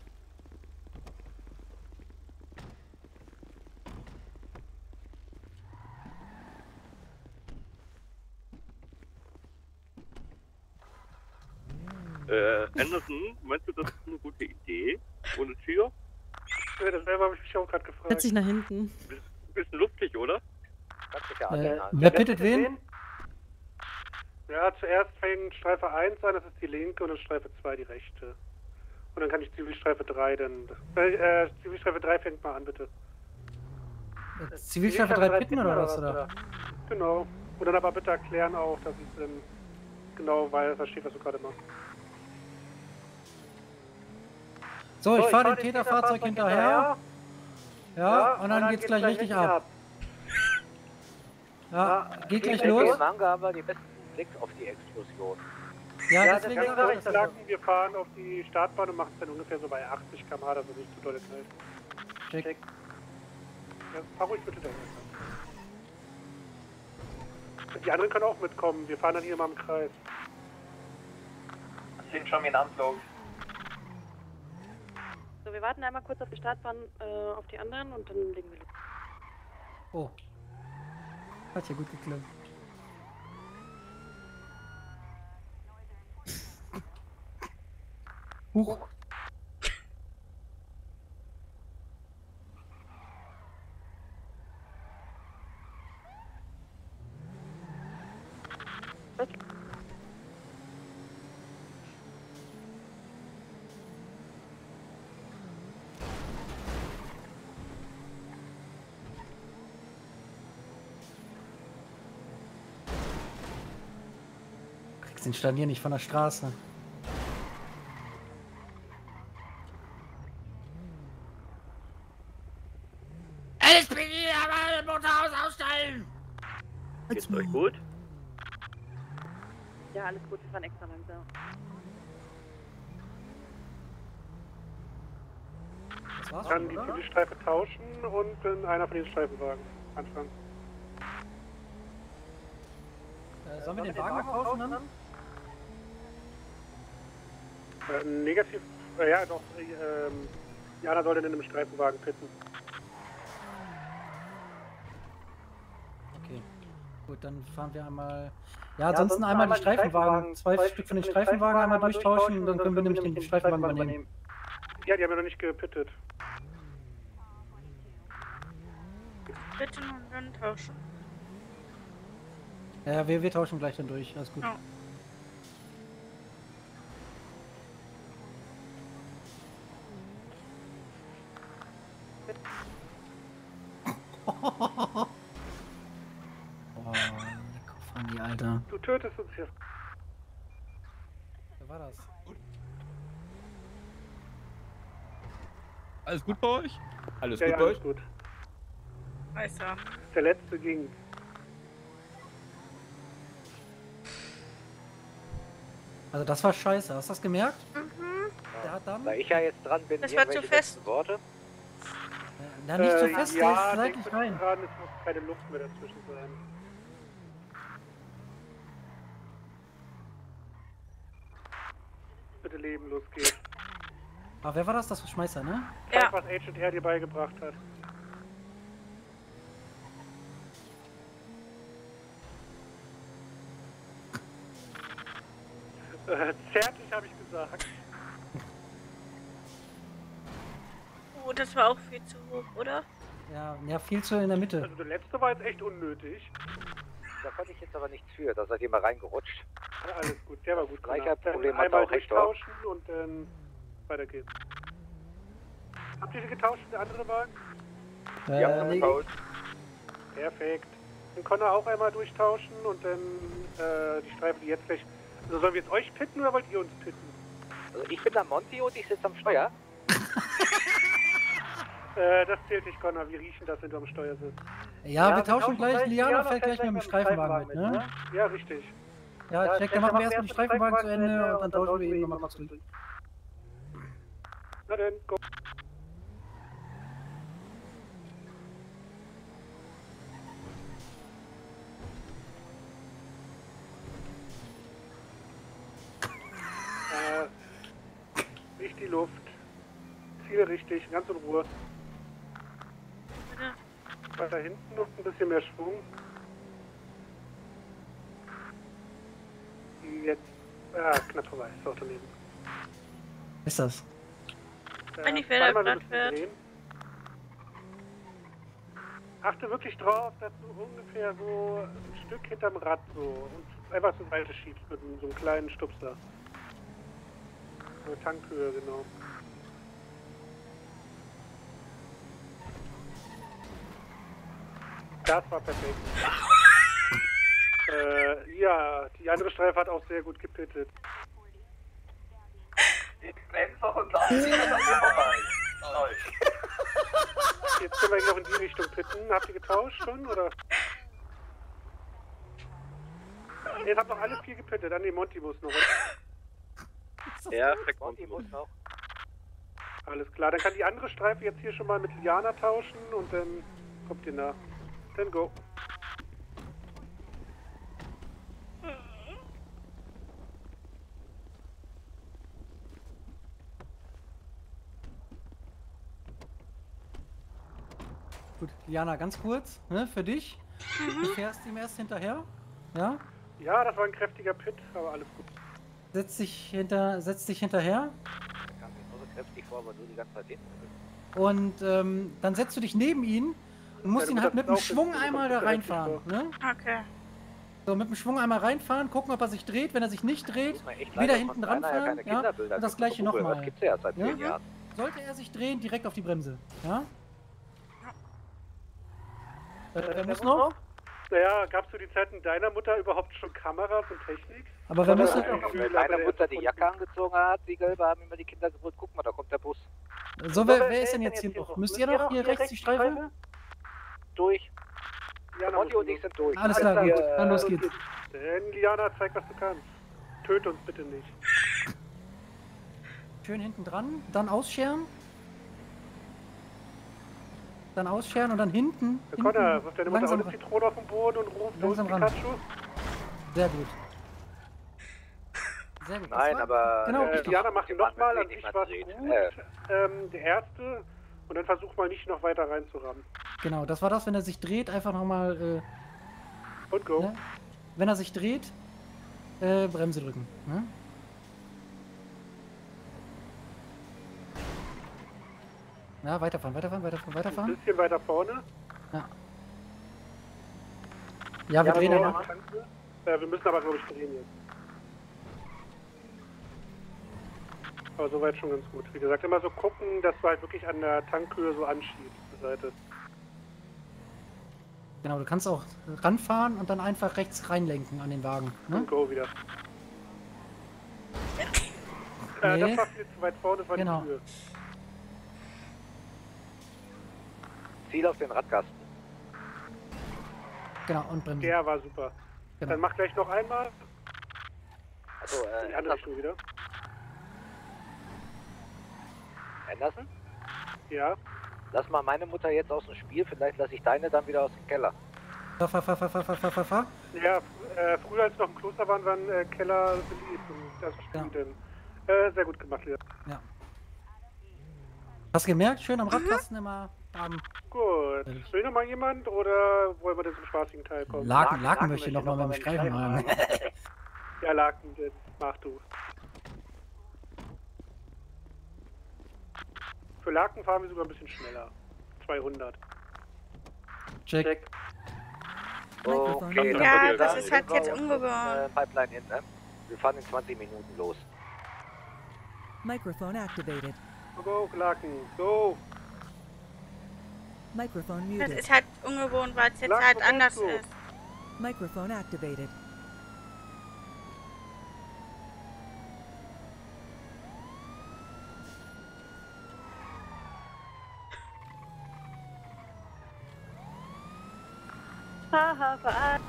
Anderson, meinst du, das ist eine gute Idee? Ohne Tür? Ja, das selber habe ich mich auch gerade gefragt. Setz dich nach hinten. Bisschen luftig, oder? Wer pittet wen? Ja, zuerst fängt Streife 1 an, das ist die linke, und dann Streife 2 die rechte. Und dann kann ich Zivilstreife 3 dann... Zivilstreife 3 fängt mal an, bitte. Zivilstreife 3 pitten oder was? Oder? Genau. Und dann aber bitte erklären auch, dass ich genau verstehe, was du gerade machst. So, ich fahre dem Täterfahrzeug hinterher. Ja, und dann geht's gleich richtig ab. Ja, geht gleich los. Im Hangar haben wir den besten Blick auf die Explosion. Ja, deswegen sage ich das. Wir fahren auf die Startbahn und machen es dann ungefähr so bei 80 km/h, also nicht zu dolle Zeit. Check. Ja, fahr ruhig bitte dahin. Die anderen können auch mitkommen, wir fahren dann hier mal im Kreis. Das sind schon mein Anflug. So, wir warten einmal kurz auf die Startbahn, auf die anderen und dann legen wir los. Oh. Hat ja gut geklappt. Huch. Kriegst den Schlanier nicht von der Straße. Ich bin hier, mein Motorhaus ausstellen! Geht's euch gut? Ja, alles gut, wir fahren extra langsam. Das war's Kann schon, die oder? Zielstreife tauschen und dann einer von den Streifenwagen anfangen. Sollen wir den Wagen noch tauschen dann? Negativ, ja doch, Jana sollte in einem Streifenwagen pitten. Okay, gut, dann fahren wir einmal... Ja, ansonsten einmal die Streifenwagen, zwei Stück von den Streifenwagen einmal durchtauschen und dann können wir nämlich den Streifenwagen übernehmen. Ja, die haben ja noch nicht gepittet. Pitten und dann tauschen. Ja, wir tauschen gleich dann durch, alles gut. Ja. Oh, lecker Fanny, Alter. Du tötest uns hier. Wer war das? Alles gut bei euch? Alles Ja, gut ja, bei alles euch? gut. Meister. Der letzte ging. Also das war scheiße, hast du das gemerkt? Mhm. Der hat dann... Da ich ja jetzt dran bin, Das war zu irgendwelche fest. letzten Worte. Ja, nicht so fest, ja, der ist denk seitlich bitte rein. dran, es muss keine Luft mehr dazwischen sein. Bitte Leben, los geht's. Aber wer war das? Das war Schmeißer, ne? Zeig, was Agent R dir beigebracht hat. Zärtlich habe ich gesagt. Oh, das war auch viel zu hoch, oder? Ja, viel zu in der Mitte. Also der letzte war jetzt echt unnötig. Da konnte ich jetzt aber nichts für, da seid ihr mal reingerutscht. Ja, alles gut, der war gut. Gleicher Dann Problem hat einmal auch Hector. durchtauschen und dann weiter geht's. Habt ihr die getauscht, der andere Wagen? Ja, nee. Perfekt. Dann Connor auch einmal durchtauschen und dann die Streifen, die jetzt gleich... Also sollen wir jetzt euch pitten oder wollt ihr uns pitten? Also ich bin der Monty und ich sitze am Steuer. Das zählt nicht, Connor. Wir riechen das, wenn du am Steuer sitzt. Ja, wir tauschen gleich. Liana fährt gleich mit dem Streifenwagen mit, ne? Ja, richtig. Ja, check, dann machen wir erstmal die Streifenwagen zu Ende und dann tauschen wir eben nochmal zurück. Na dann, go. Nicht die Luft. Ziele richtig, ganz in Ruhe. Weiter hinten noch ein bisschen mehr Schwung. Jetzt. Knapp vorbei. Ist auch daneben. Ist das? Wenn die Felder zweimal so ein platt bisschen wird. drehen. Achte wirklich drauf, dass du ungefähr so ein Stück hinterm Rad so und einfach zur Seite schiebst mit so einem kleinen Stupser. So Tankhöhe, genau. Das war perfekt. Ja, die andere Streife hat auch sehr gut gepittet. Ich bremse doch und da zieht das an mir vorbei. Toll. Jetzt können wir noch in die Richtung pitten. Habt ihr getauscht schon, oder? Jetzt habt noch alle 4 gepittet. Dann die Monty muss noch. Ja, Monty muss noch. Alles klar, dann kann die andere Streife jetzt hier schon mal mit Liana tauschen und dann kommt ihr nach. Dann go. Gut, Liana, ganz kurz, ne, für dich. Du fährst ihm erst hinterher, ja? Ja, das war ein kräftiger Pit, aber alles gut. Setz dich hinterher Ich kam mir nur so kräftig vor, weil du die ganze Zeit hinten bist. und dann setzt du dich neben ihn und musst ihn halt mit dem Schwung einmal da reinfahren, ne? Okay. So, mit dem Schwung einmal reinfahren, gucken, ob er sich dreht. Wenn er sich nicht dreht, wieder hinten dran fahren, ja? Und das gleiche nochmal. Das gibt's ja seit 10 Ja? Jahren. Sollte er sich drehen, direkt auf die Bremse, ja? Wer muss noch? Naja, gab es zu die Zeiten deiner Mutter überhaupt schon Kameras und Technik? Aber wer muss Wenn meine Mutter die Jacke angezogen hat, die gelbe, haben immer die Kinder gebrüllt, guck mal, da kommt der Bus. So, wer ist denn jetzt hier noch? Müsst ihr noch hier rechts die Streife? Durch. Liana Monty und ich sind durch. Alles klar, gut. Dann los geht's. Liana, zeig, was du kannst. Töte uns bitte nicht. Schön hinten dran, dann ausscheren. Dann ausscheren und dann hinten. Connor, wirft deine Mutter auch langsam eine Zitrone auf den Boden und ruft los langsam ran. Pikachu? Sehr gut. Sehr gut. Nein, aber Genau, Liana macht ihn nochmal, an nicht sich mal war dreht. gut. Der erste. Und dann versuch mal nicht noch weiter reinzurammen. Genau, das war das, wenn er sich dreht, einfach nochmal. Und go. Ne? Wenn er sich dreht, Bremse drücken. Ne? Ja, weiterfahren. Ein bisschen weiter vorne. Ja. Ja, wir drehen so dann. am Tanke. Wir müssen aber, glaube ich, drehen jetzt. Aber soweit schon ganz gut. Wie gesagt, immer so gucken, dass du halt wirklich an der Tankhöhe so anschiebst, zur Seite. Genau, du kannst auch ranfahren und dann einfach rechts reinlenken an den Wagen. Ne? Und go wieder. Nee. Das war viel zu weit vorne von Genau. der Tür. Ziel auf den Radkasten. Genau, und bremsen. Der war super. Genau. Dann mach gleich noch einmal. Also, Die andere Richtung wieder. Anderson? Ja. Lass mal meine Mutter jetzt aus dem Spiel, vielleicht lasse ich deine dann wieder aus dem Keller. Fahr. Ja, früher als noch im Kloster waren wir im Keller beliebt und das Spiel denn. Sehr gut gemacht, Lea. Ja. Hast du gemerkt? Schön am Radkasten immer. Gut. Will noch mal jemand oder wollen wir denn zum spaßigen Teil kommen? Laken möchte noch mal beim Streifen haben. Ja, Laken, das mach du. Für Laken fahren wir sogar ein bisschen schneller. 200. Check. Okay, Ja, das ist halt jetzt ungewohnt. Pipeline hin, ne? Wir fahren in 20 Minuten los. Microphone activated. Go, Laken, go! Microphone Das muted. ist halt ungewohnt, weil es jetzt halt anders ist. Microphone activated. Haha, verarscht.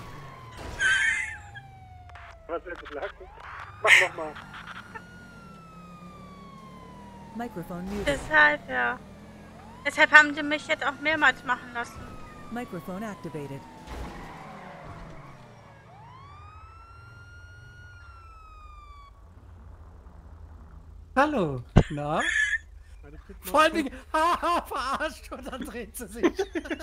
Was willst du, Laken? Mach nochmal. Microphone muted. Deshalb, ja. Deshalb haben sie mich jetzt auch mehrmals machen lassen. Microphone activated. Hallo. Na? Vor allen Dingen, haha, verarscht und dann dreht sie sich.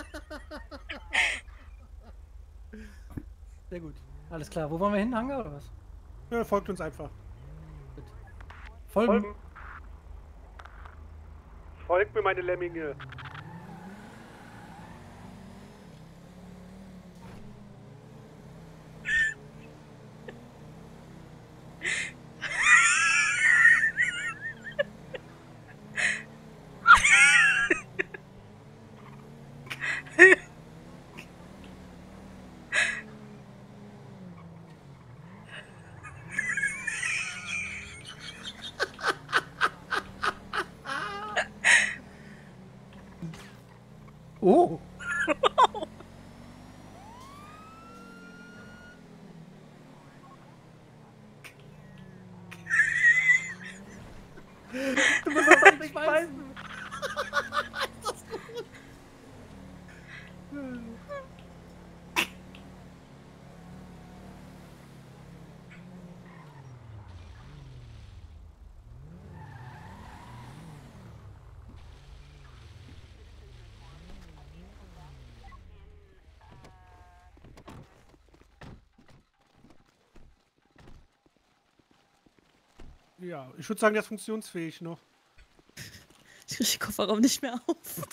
Sehr gut. Alles klar. Wo wollen wir hin? Hangar oder was? Ja, folgt uns einfach. Folgen. Folgt mir, meine Lemminge. Oh. Du musst das nicht beißen. Das ist gut. Ja, ich würde sagen, der ist funktionsfähig noch. Ich kriege den Kofferraum nicht mehr auf.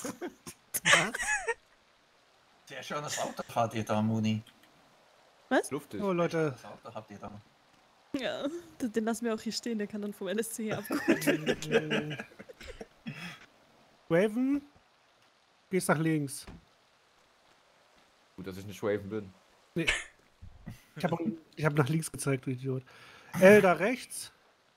Sehr schönes Auto fahrt ihr da, Muni. Was? Luftig. Oh, Leute. Das Auto habt ihr da. Ja, den lassen wir auch hier stehen, der kann dann vom NSC hier abgeholt werden. Raven, gehst nach links. Gut, dass ich nicht Raven bin. Nee. Ich hab nach links gezeigt, du Idiot. Da rechts.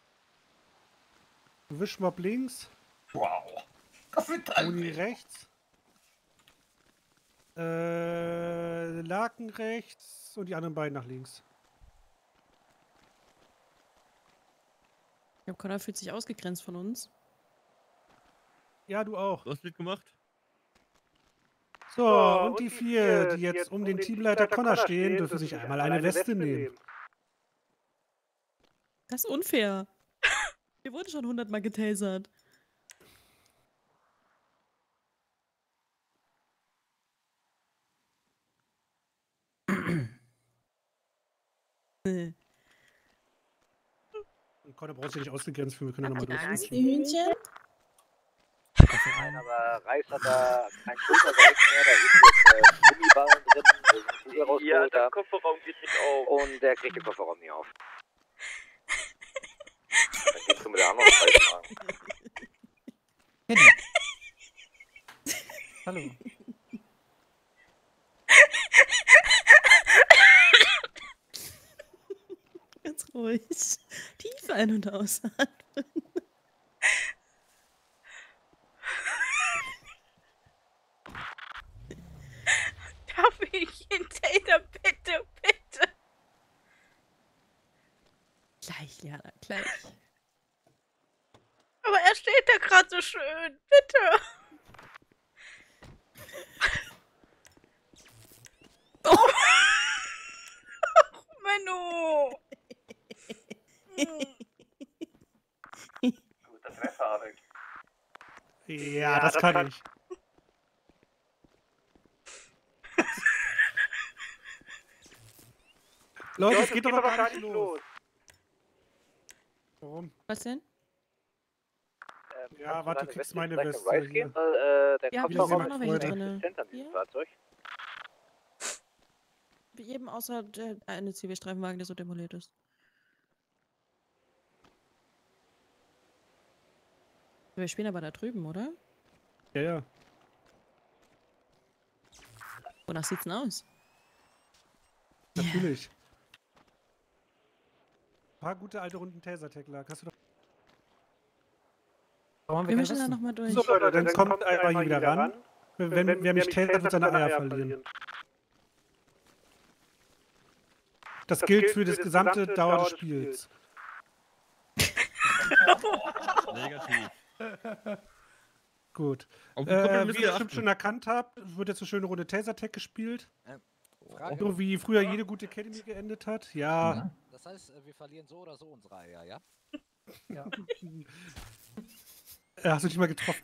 Wischmob links. Wow. Das wird Uni rechts. Laken rechts und die anderen beiden nach links. Ich glaube, Connor fühlt sich ausgegrenzt von uns. Ja, du auch. Du hast mitgemacht? So, und die 4, die jetzt um den Teamleiter Connor stehen, dürfen sich einmal eine Weste nehmen. Das ist unfair. Wir wurden schon 100-mal getasert. Connor braucht sich nicht ausgegrenzt für, wir können nochmal durch. Angst, die Hühnchen? Nein, aber Reis hat da kein Schultergelenk mehr, da ist jetzt Gummiballen drin, wo ist ein Kugel rausgeholt der hat. Kofferraum geht nicht auf. Und der kriegt den Kofferraum nie auf. Dann gehst du mit der anderen Seite fragen. Hallo. Ganz ruhig. Tief ein- und ausatmen. Darf ich ihn Tater, bitte, bitte? Gleich, Jana, gleich. Aber er steht da gerade so schön, bitte. Oh, Menno. Guter Treffer, Alex. Ja, das kann ich. Leute, es geht doch noch gar nicht los. Warum? Was denn? Ja, warte, du kriegst meine Rice Weste. gehen, Hier. weil der Ja, Kofferraum wir ist haben noch welche drinne. existent an diesem Hier? Fahrzeug. Wie eben außer der eine Zivilstreifenwagen, der so demoliert ist. Wir spielen aber da drüben, oder? Ja, ja. Wonach sieht's denn aus? Natürlich. Ein paar gute alte Runden Taser-Tag-Lag. Hast du doch. Warum Wir mischen da nochmal durch. So, Leute, dann kommt einfach hier wieder ran. Wer mich tasert, wird seine Eier verlieren. Das gilt für das gesamte Dauer des Spiels. Negativ. Gut. Auf Wie die Kuppel ihr müssen wir bestimmt achten. schon erkannt habt, wird jetzt eine schöne Runde Taser-Tag gespielt. Frage. So wie früher jede gute Academy geendet hat. Ja. Das heißt, wir verlieren so oder so unsere Eier, ja? Ja. Hast du dich mal getroffen?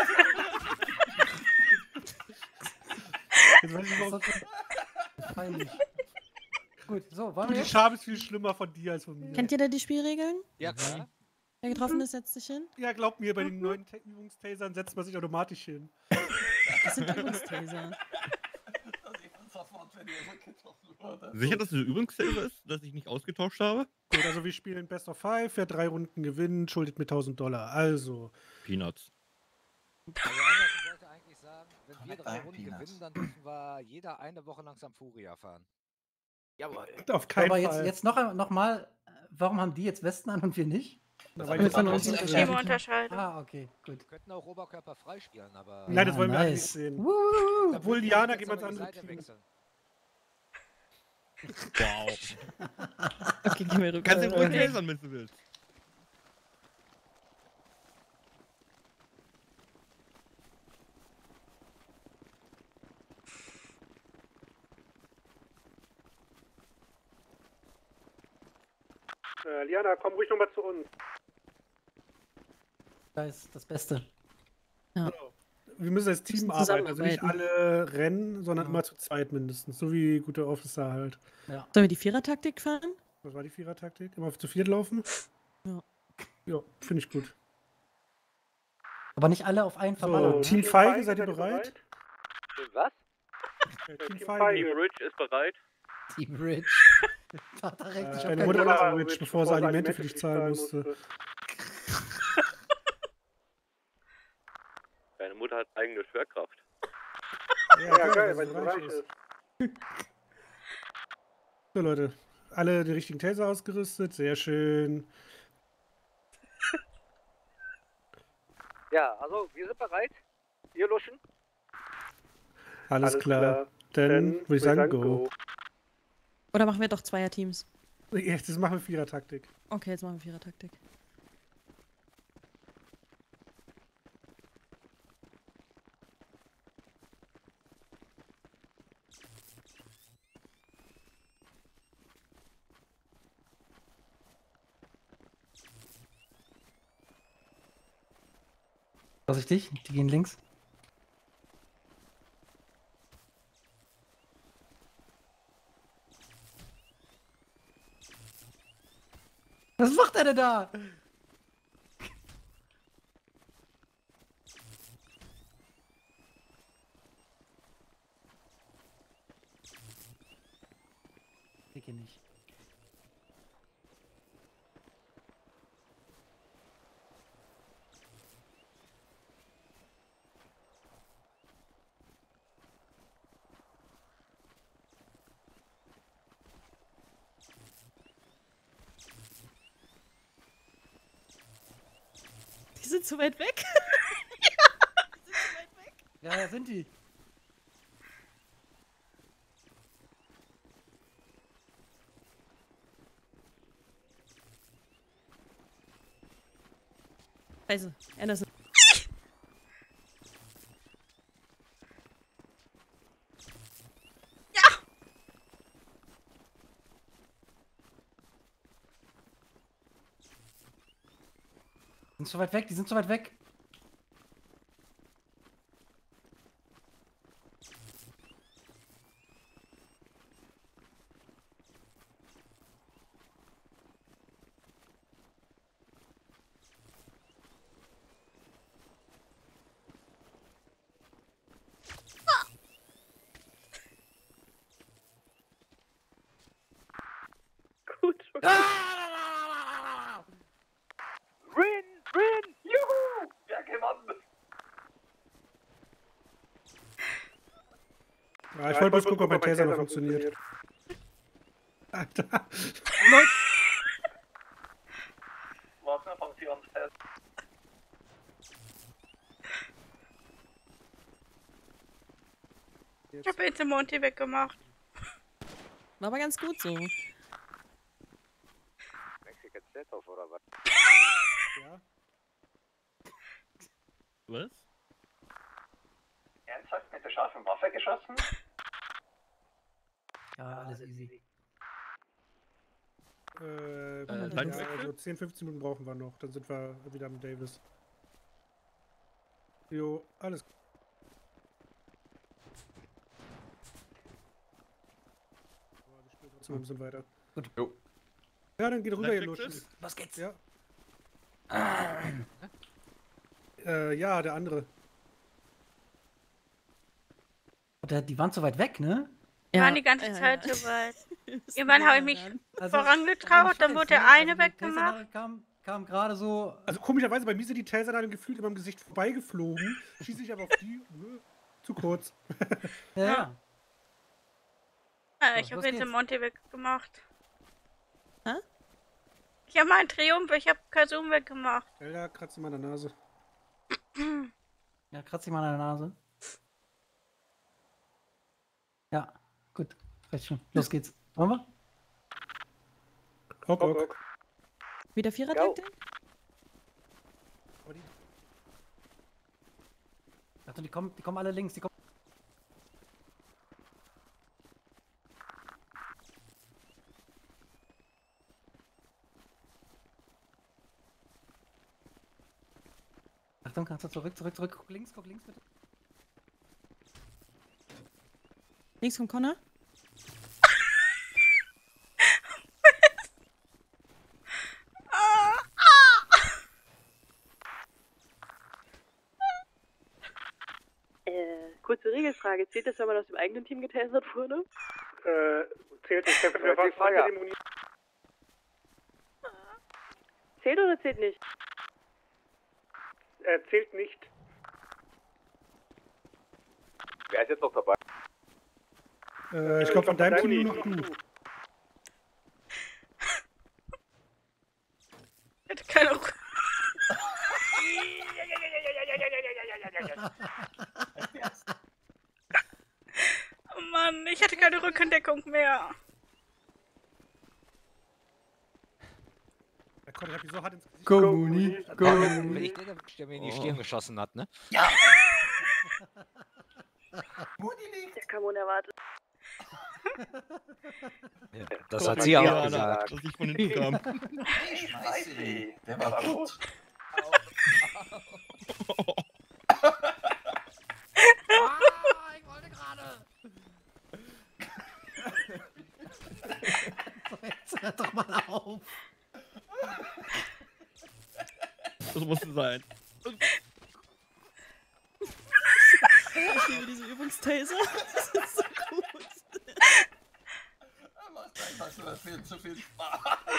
Jetzt weiß ich, warum. Peinlich. Gut, so, wollen Du, wir die jetzt? Scham ist viel schlimmer von dir als von mir. Kennt ihr da die Spielregeln? Ja, klar. Wer getroffen ist, setzt sich hin. Ja, glaubt mir, bei den neuen Übungstasern setzt man sich automatisch hin. Das sind Übungstaser. Sicher, dass es eine Übungstaser ist, dass ich nicht ausgetauscht habe? Gut, also wir spielen Best of 5, wer 3 Runden gewinnt, schuldet mir $1000. Also. Peanuts. Also Anderson wollte eigentlich sagen, wenn wir 3 Connect Runden Peanuts. gewinnen, dann dürfen wir jeder eine Woche lang Samfuria fahren. Jawohl. Auf keinen Aber Fall. jetzt noch mal, warum haben die jetzt Westen an und wir nicht? weil Wir das von anders uns ist. Thema Unterscheidung. Ah, okay, gut. Wir könnten auch Oberkörper freispielen, aber... Nein, das wollen wir alle nicht nice. sehen. Woo! Obwohl Dann Jana jetzt geht mal ins aber die andere Seite Team. wechseln. Wow. Okay, gehen wir rüber. Kannst du ruhig tasern, wenn du willst. Liana, komm ruhig nochmal zu uns. Das ist das Beste. Wir müssen als Team Müssen arbeiten, also nicht zusammenarbeiten. alle rennen, sondern immer zu zweit mindestens. So wie gute Officer halt. Ja. Sollen wir die Vierer-Taktik fahren? Was war die Vierer-Taktik? Immer zu viert laufen? Ja. Ja, finde ich gut. Aber nicht alle auf einen So, verballern. Team Feige, seid ihr bereit? Was? Team Team Feige. Rich ist bereit. Team Rich. Vater regt sich auf Deine keinen Mutter Bock. war rich, bevor sie Alimente für dich zahlen musste. Deine Mutter hat eigene Schwerkraft. Ja, geil, weil sie reich ist. So, Leute. Alle die richtigen Taser ausgerüstet. Sehr schön. Ja, also wir sind bereit. Ihr Luschen? Alles klar. Dann würde ich sagen, go. Oder machen wir doch Zweierteams? Jetzt machen wir Vierer-Taktik. Okay, jetzt machen wir Vierer-Taktik. Vorsichtig, die gehen links. Was macht er denn da? Ich hier nicht. Die sind zu weit weg. Ja, da sind die. Scheiße, Anderson. Die sind zu weit weg, die sind zu weit weg. Gut. Okay. Win! Juhu! Ja, gewonnen! Ja, ich wollte bloß gucken, ob mein Taser noch funktioniert. Alter. Warte, dann fangen Sie an. Ich habe jetzt den Monty weggemacht. War aber ganz gut so. Mexican Standoff oder was? Ja. Was? Ernsthaft mit der scharfen Waffe geschossen? Ja, alles easy. Ja, Langweg? also 10, 15 Minuten brauchen wir noch. Dann sind wir wieder am Davis. Jo, alles. Wir spielen trotzdem ein bisschen weiter. Gut. Jo. Ja, dann geht rüber, ihr Langweg, Luschen. Was geht's? Ja. Ja, der andere. Die waren zu weit weg, ne? Wir waren die ganze Zeit so weit. Irgendwann habe ich mich vorangetraut, dann wurde der eine weggemacht. Kam gerade so. Also komischerweise, bei mir sind die Taser dann gefühlt über dem Gesicht vorbeigeflogen. Schieße ich aber auf die. Zu kurz. Ja. Ja, ich habe jetzt den Monty weggemacht. Hä? Ich habe meinen Triumph, ich habe Kasum weggemacht. Alter, kratzt ihm an der Nase. Ja, kratzt ihm an der Nase. Ja, gut. Reicht schon. Los geht's. Wollen wir? Ok. Wieder Vierer-Taktik? Achtung, die kommen alle links. Die kommen. Achtung, kannst du zurück. Guck links bitte. Links vom Connor? Kurze Regelfrage. Zählt das, wenn man aus dem eigenen Team getasert wurde? Zählt nicht. Wir waren Feuer. Zählt oder zählt nicht? Zählt nicht. Wer ist jetzt noch dabei? Ich glaube, von deinem Team nur noch du. Ich hatte keine Ruhe. Mann, ich hatte keine Rückendeckung mehr. Der Conny hat mich so hart ins Gesicht. Go, Muni, go, Muni. Wenn ich den erwischt, der mir in die Stirn geschossen hat, ne? Ja! Der kam unerwartet. Ja, das hat sie auch gesagt. Dass ich von hinten kam. Ich schmeiß sie. Der war gut. Ich wollte gerade. Jetzt hört doch mal auf. Das musste sein. Ich liebe diese Übungstaser. Das ist so gut. Macht einfach so viel zu viel Spaß.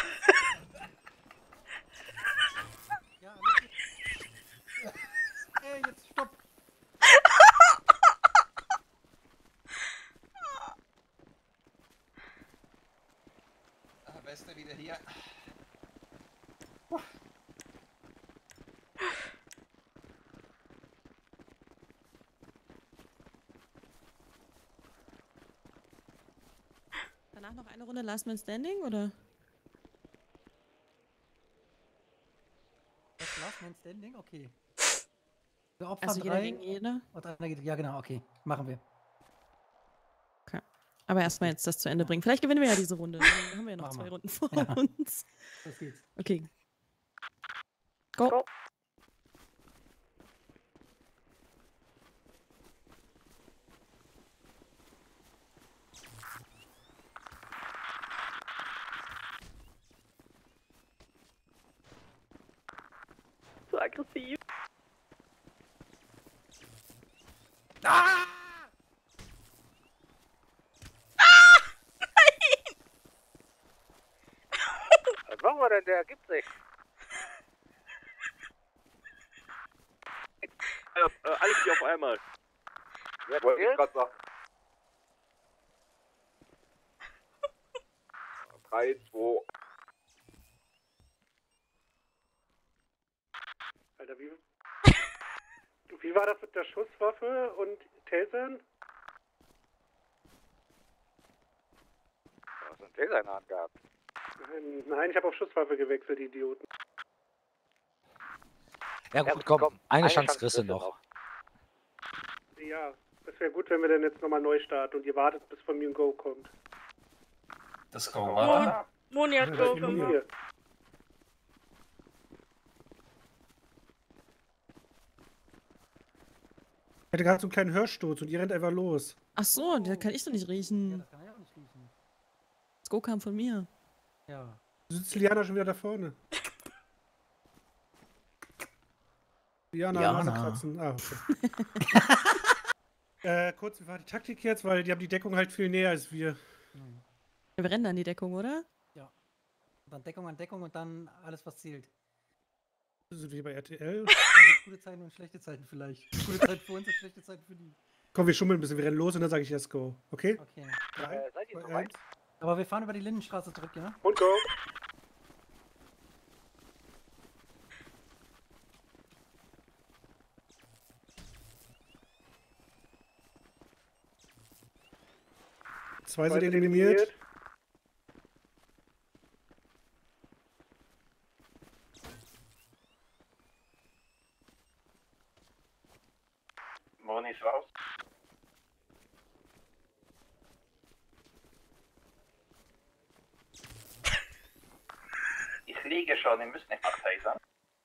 Ja, ey, jetzt stopp. Beste wieder hier. Danach noch eine Runde Last Man Standing, oder? Das Last Man Standing? Okay. Wir opfern Also jeder 3. gegen jeder? Und einer geht, ja, genau, okay. Machen wir. Okay. Aber erstmal jetzt das zu Ende bringen. Vielleicht gewinnen wir ja diese Runde. Dann haben wir ja noch Machen 2 wir. Runden vor Ja. uns. Los geht's. Okay. Go. So aggressiv. Ah! Was machen wir denn? Der ergibt sich. Alles hier auf einmal. Wer Wollte ich zählt? gerade sagen. 3, 2. Alter, wie war das mit der Schusswaffe und Tasern? Du hast einen Taser in der Hand gehabt. Nein, ich habe auf Schusswaffe gewechselt, Idioten. Ja gut, komm, eine Chance kriegst du noch. Ja, das wäre gut, wenn wir dann jetzt nochmal neu starten und ihr wartet, bis von mir ein Go kommt. Das Go war da. Moni hat Go gemacht. Hier. Ich hatte gerade so einen kleinen Hörsturz und ihr rennt einfach los. Ach so, da kann ich doch nicht riechen. Das kann ich auch nicht riechen. Das Go kam von mir. Ja. Sitzt Liana schon wieder da vorne? Liana, Liana. Nase kratzen. Ah, okay. Kurz, wie war die Taktik jetzt? Weil die haben die Deckung halt viel näher als wir. Wir rennen an die Deckung, oder? Ja. Und dann Deckung an Deckung und dann alles, was zählt. Das ist wie bei RTL. Also gute Zeiten und schlechte Zeiten vielleicht. Gute Zeiten für uns und schlechte Zeiten für die. Komm, wir schummeln ein bisschen, wir rennen los und dann sage ich erst Go. Okay? Okay. Seid ihr soweit? Aber wir fahren über die Lindenstraße zurück, ja? Und Go. Zwei sind eliminiert. Moni ist raus. Ich liege schon, ihr müsst nicht mal tasern.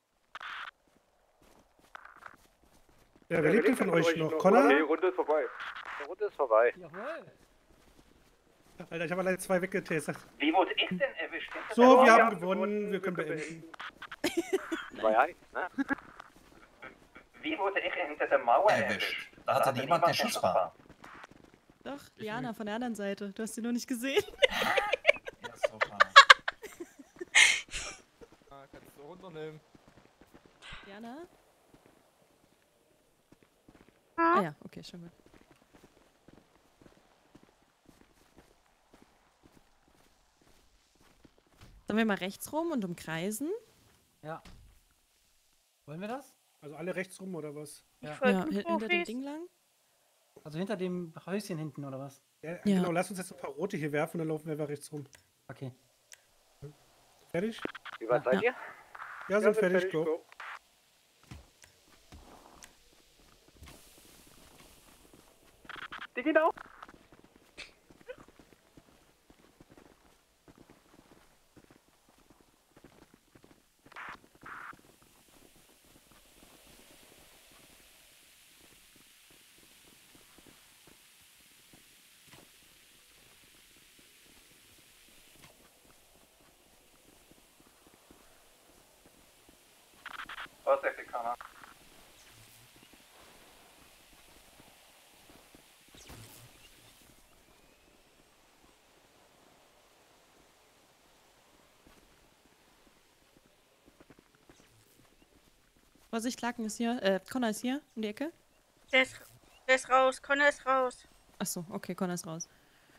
Ja, wer lebt denn von euch noch? Die Connor? Runde ist vorbei. Die Runde ist vorbei. Jawohl. Alter, ich habe allein 2 weggetasert. Wie wurde ich denn erwischt? So, wir haben gewonnen. Wir können beenden. 2-1, ne? Wie wurde ich hinter der Mauer erwischt? Da hatte niemand den Schussbahn. Doch, Liana von der anderen Seite. Du hast sie nur nicht gesehen. Ja, super. Kannst du runternehmen. Liana? Ah ja, okay, schon gut. Sollen wir mal rechts rum und umkreisen? Ja. Wollen wir das? Also alle rechts rum oder was? Ja. Ja, hinter dem Ding lang. Also hinter dem Häuschen hinten, oder was? Ja, genau, lass uns jetzt ein paar rote hier werfen und dann laufen wir einfach rechts rum. Okay. Fertig? Wie weit seid ihr? Ja, sind fertig, go. Die gehen auch. Vorsichtig, Connor. Vorsicht, Laken ist hier. Connor ist hier um die Ecke. Der ist raus. Connor ist raus. Achso, okay, Connor ist raus.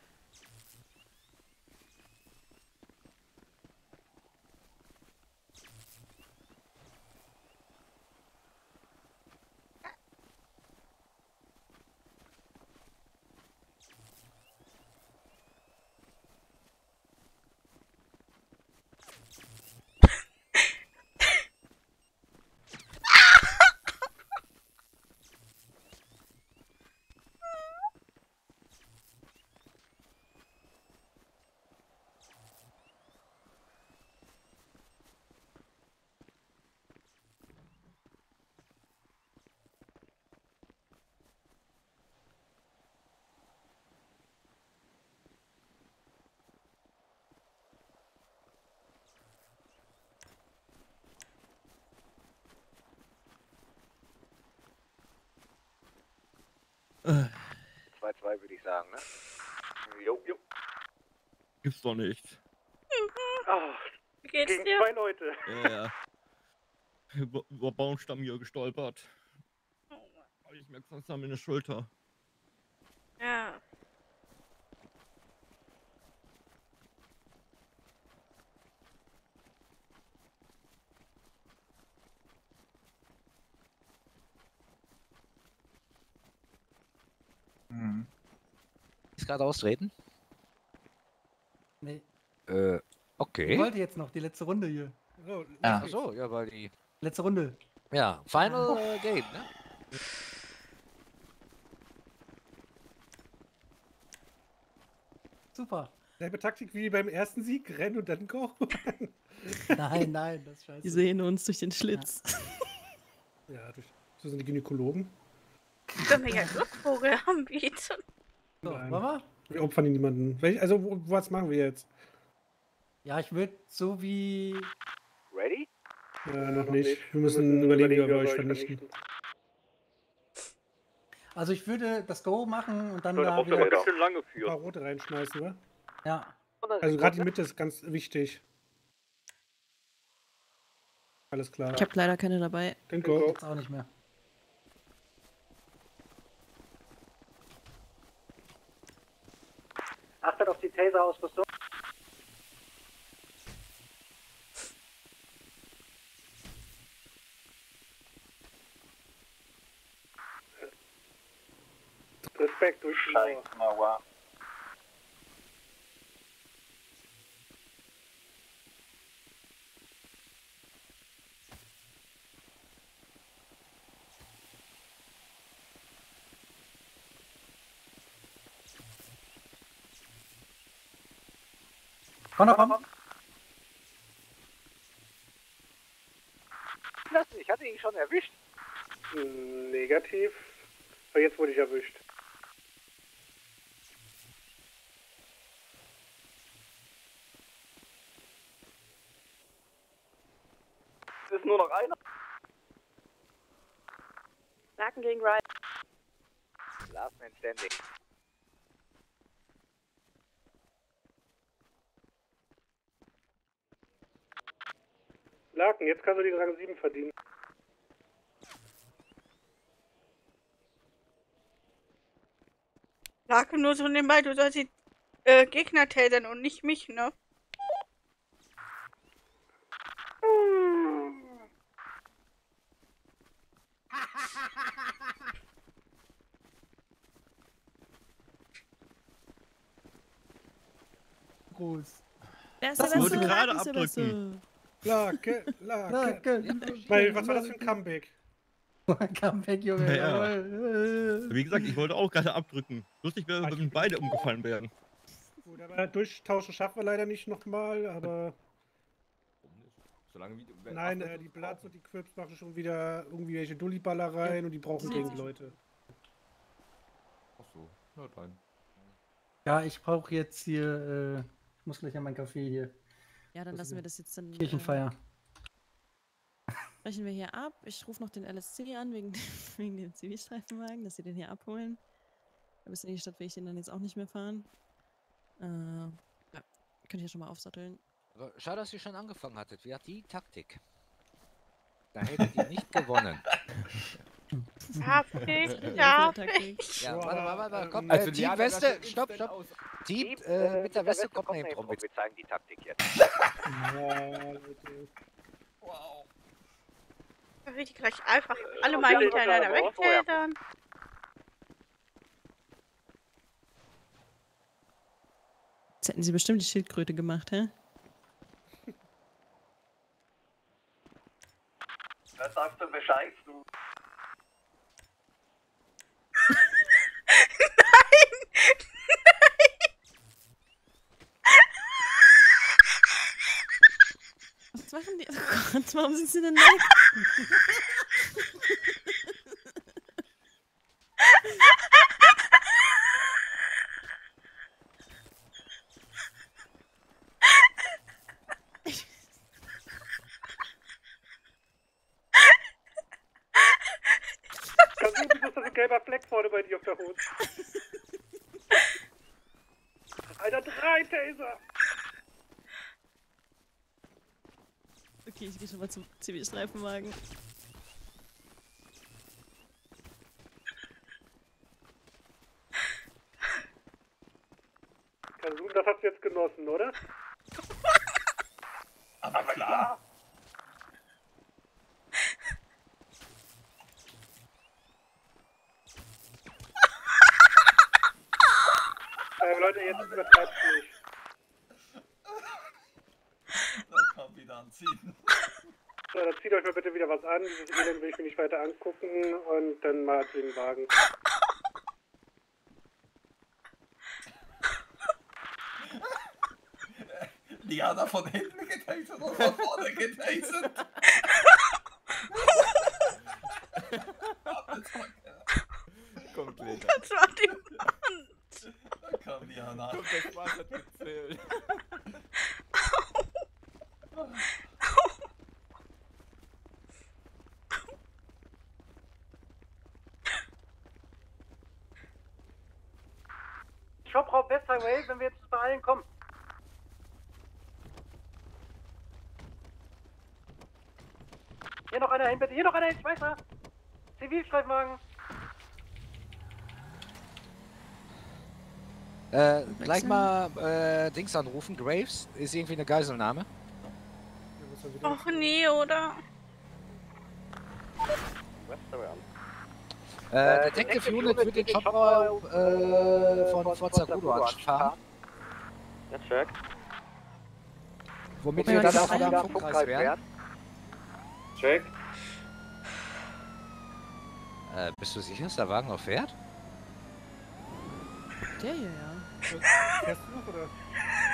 Äh. 2-2 würde ich sagen, ne? Jo. Gibt's doch nicht. Wie geht's Gegen dir? 2 Leute. Ja. Über Baumstamm hier gestolpert. Ich merke sonst an meine Schulter. Ja. Ist gerade austreten? Nee. Okay. Ich wollte jetzt noch die letzte Runde hier. So, Ach so, ja, weil die. Letzte Runde. Ja, Final Game, ne? Super. Selbe Taktik wie beim ersten Sieg, rennen und dann go. Nein, das ist scheiße. Die sehen uns durch den Schlitz. Ja, so sind die Gynäkologen. Können wir ja Glückvogel anbieten. So, Nein. wollen wir? Wir opfern niemanden. Also, was machen wir jetzt? Ja, ich würde so wie. Ready? Ja, noch nicht. Wir müssen überlegen, wie wir euch vernichten. Also ich würde das Go machen und dann Da da braucht er wieder. ein bisschen lange Ein für. paar rote reinschmeißen, oder? Ja. Also gerade die Mitte ist ganz wichtig. Alles klar. Ich habe leider keine dabei. Dann go. Jetzt auch nicht mehr. Achtet auf die Taser-Ausrüstung. Respekt durch die Mauer. Mauer. Komm. Ich hatte ihn schon erwischt. Negativ. Aber jetzt wurde ich erwischt. Es ist nur noch einer. Laken gegen Ryan. Last man standing. Laken, jetzt kannst du den Rang 7 verdienen. Lake nur so nebenbei, du sollst die Gegner tasern und nicht mich, ne? groß. Wer ist Das der wurde Beste? gerade Wer ist der abdrücken. Beste? Lake. Weil, was war das für ein Comeback? Comeback, Junge. Ja. Jawohl. Wie gesagt, ich wollte auch gerade abdrücken. Lustig wäre, wenn beide umgefallen wären. Gut, aber durchtauschen schaffen wir leider nicht nochmal, aber. Solange wie, Nein, die Bloods und die Quips machen schon wieder irgendwie welche Dulli-Ballereien und die brauchen dringend Leute. Achso, na dann. Ja, ich brauche jetzt hier, ich muss gleich an meinen Kaffee hier. Ja, dann lassen wir das jetzt dann. Kirchenfeier. Brechen wir hier ab. Ich rufe noch den LSC an, wegen dem Zivilstreifenwagen, dass sie den hier abholen. Bis in die Stadt will ich den dann jetzt auch nicht mehr fahren. Ja, könnt ihr schon mal aufsatteln. Aber schade, dass ihr schon angefangen hattet. Wie hat die Taktik? Da hättet ihr nicht gewonnen. Darf ich? Ja, warte, komm. Also Team Weste, stopp. Team, mit der Weste kommt Name drum. Wir zeigen die Taktik jetzt. Wow. Da will ich gleich einfach alle mal hintereinander wegfedern. Jetzt hätten sie bestimmt die Schildkröte gemacht, hä? Was sagst du Bescheid, du? Was machen die? Oh Gott, warum sind sie denn nackt? Kasu, wieso ist das ein gelber Fleck vorne bei dir auf der Hose? Alter, 3 Taser! Okay, ich gehe schon mal zum Zivilstreifenwagen. Kasu, das hast du jetzt genossen, oder? Aber klar. Leute, jetzt übertreibt's nicht. Dann komm wieder anziehen. So, dann zieht euch mal bitte wieder was an. Dieses Elend will ich mir nicht weiter angucken und dann mal zu den Wagen. Liana von hinten getasert und von vorne getasert. Komplett. Das war die Wand. Da kam Liana. Guck, das Spaß hat gezählt. Ich hoffe, Frau Westerway, wenn wir jetzt bei allen kommen. Hier noch einer hin, bitte. Hier noch einer hin, ich weiß was. Zivilstreifenwagen. Gleich mal Dings anrufen. Graves ist irgendwie eine Geiselnahme. Och nee, oder? Detective Unit wird den Jobraum von Forza Rudo anfahren. Ja, check. Womit wir dann auch wieder am Funkkreis werden. Check. Bist du sicher, dass der Wagen noch fährt? Der hier, ja. Fährst du noch, oder?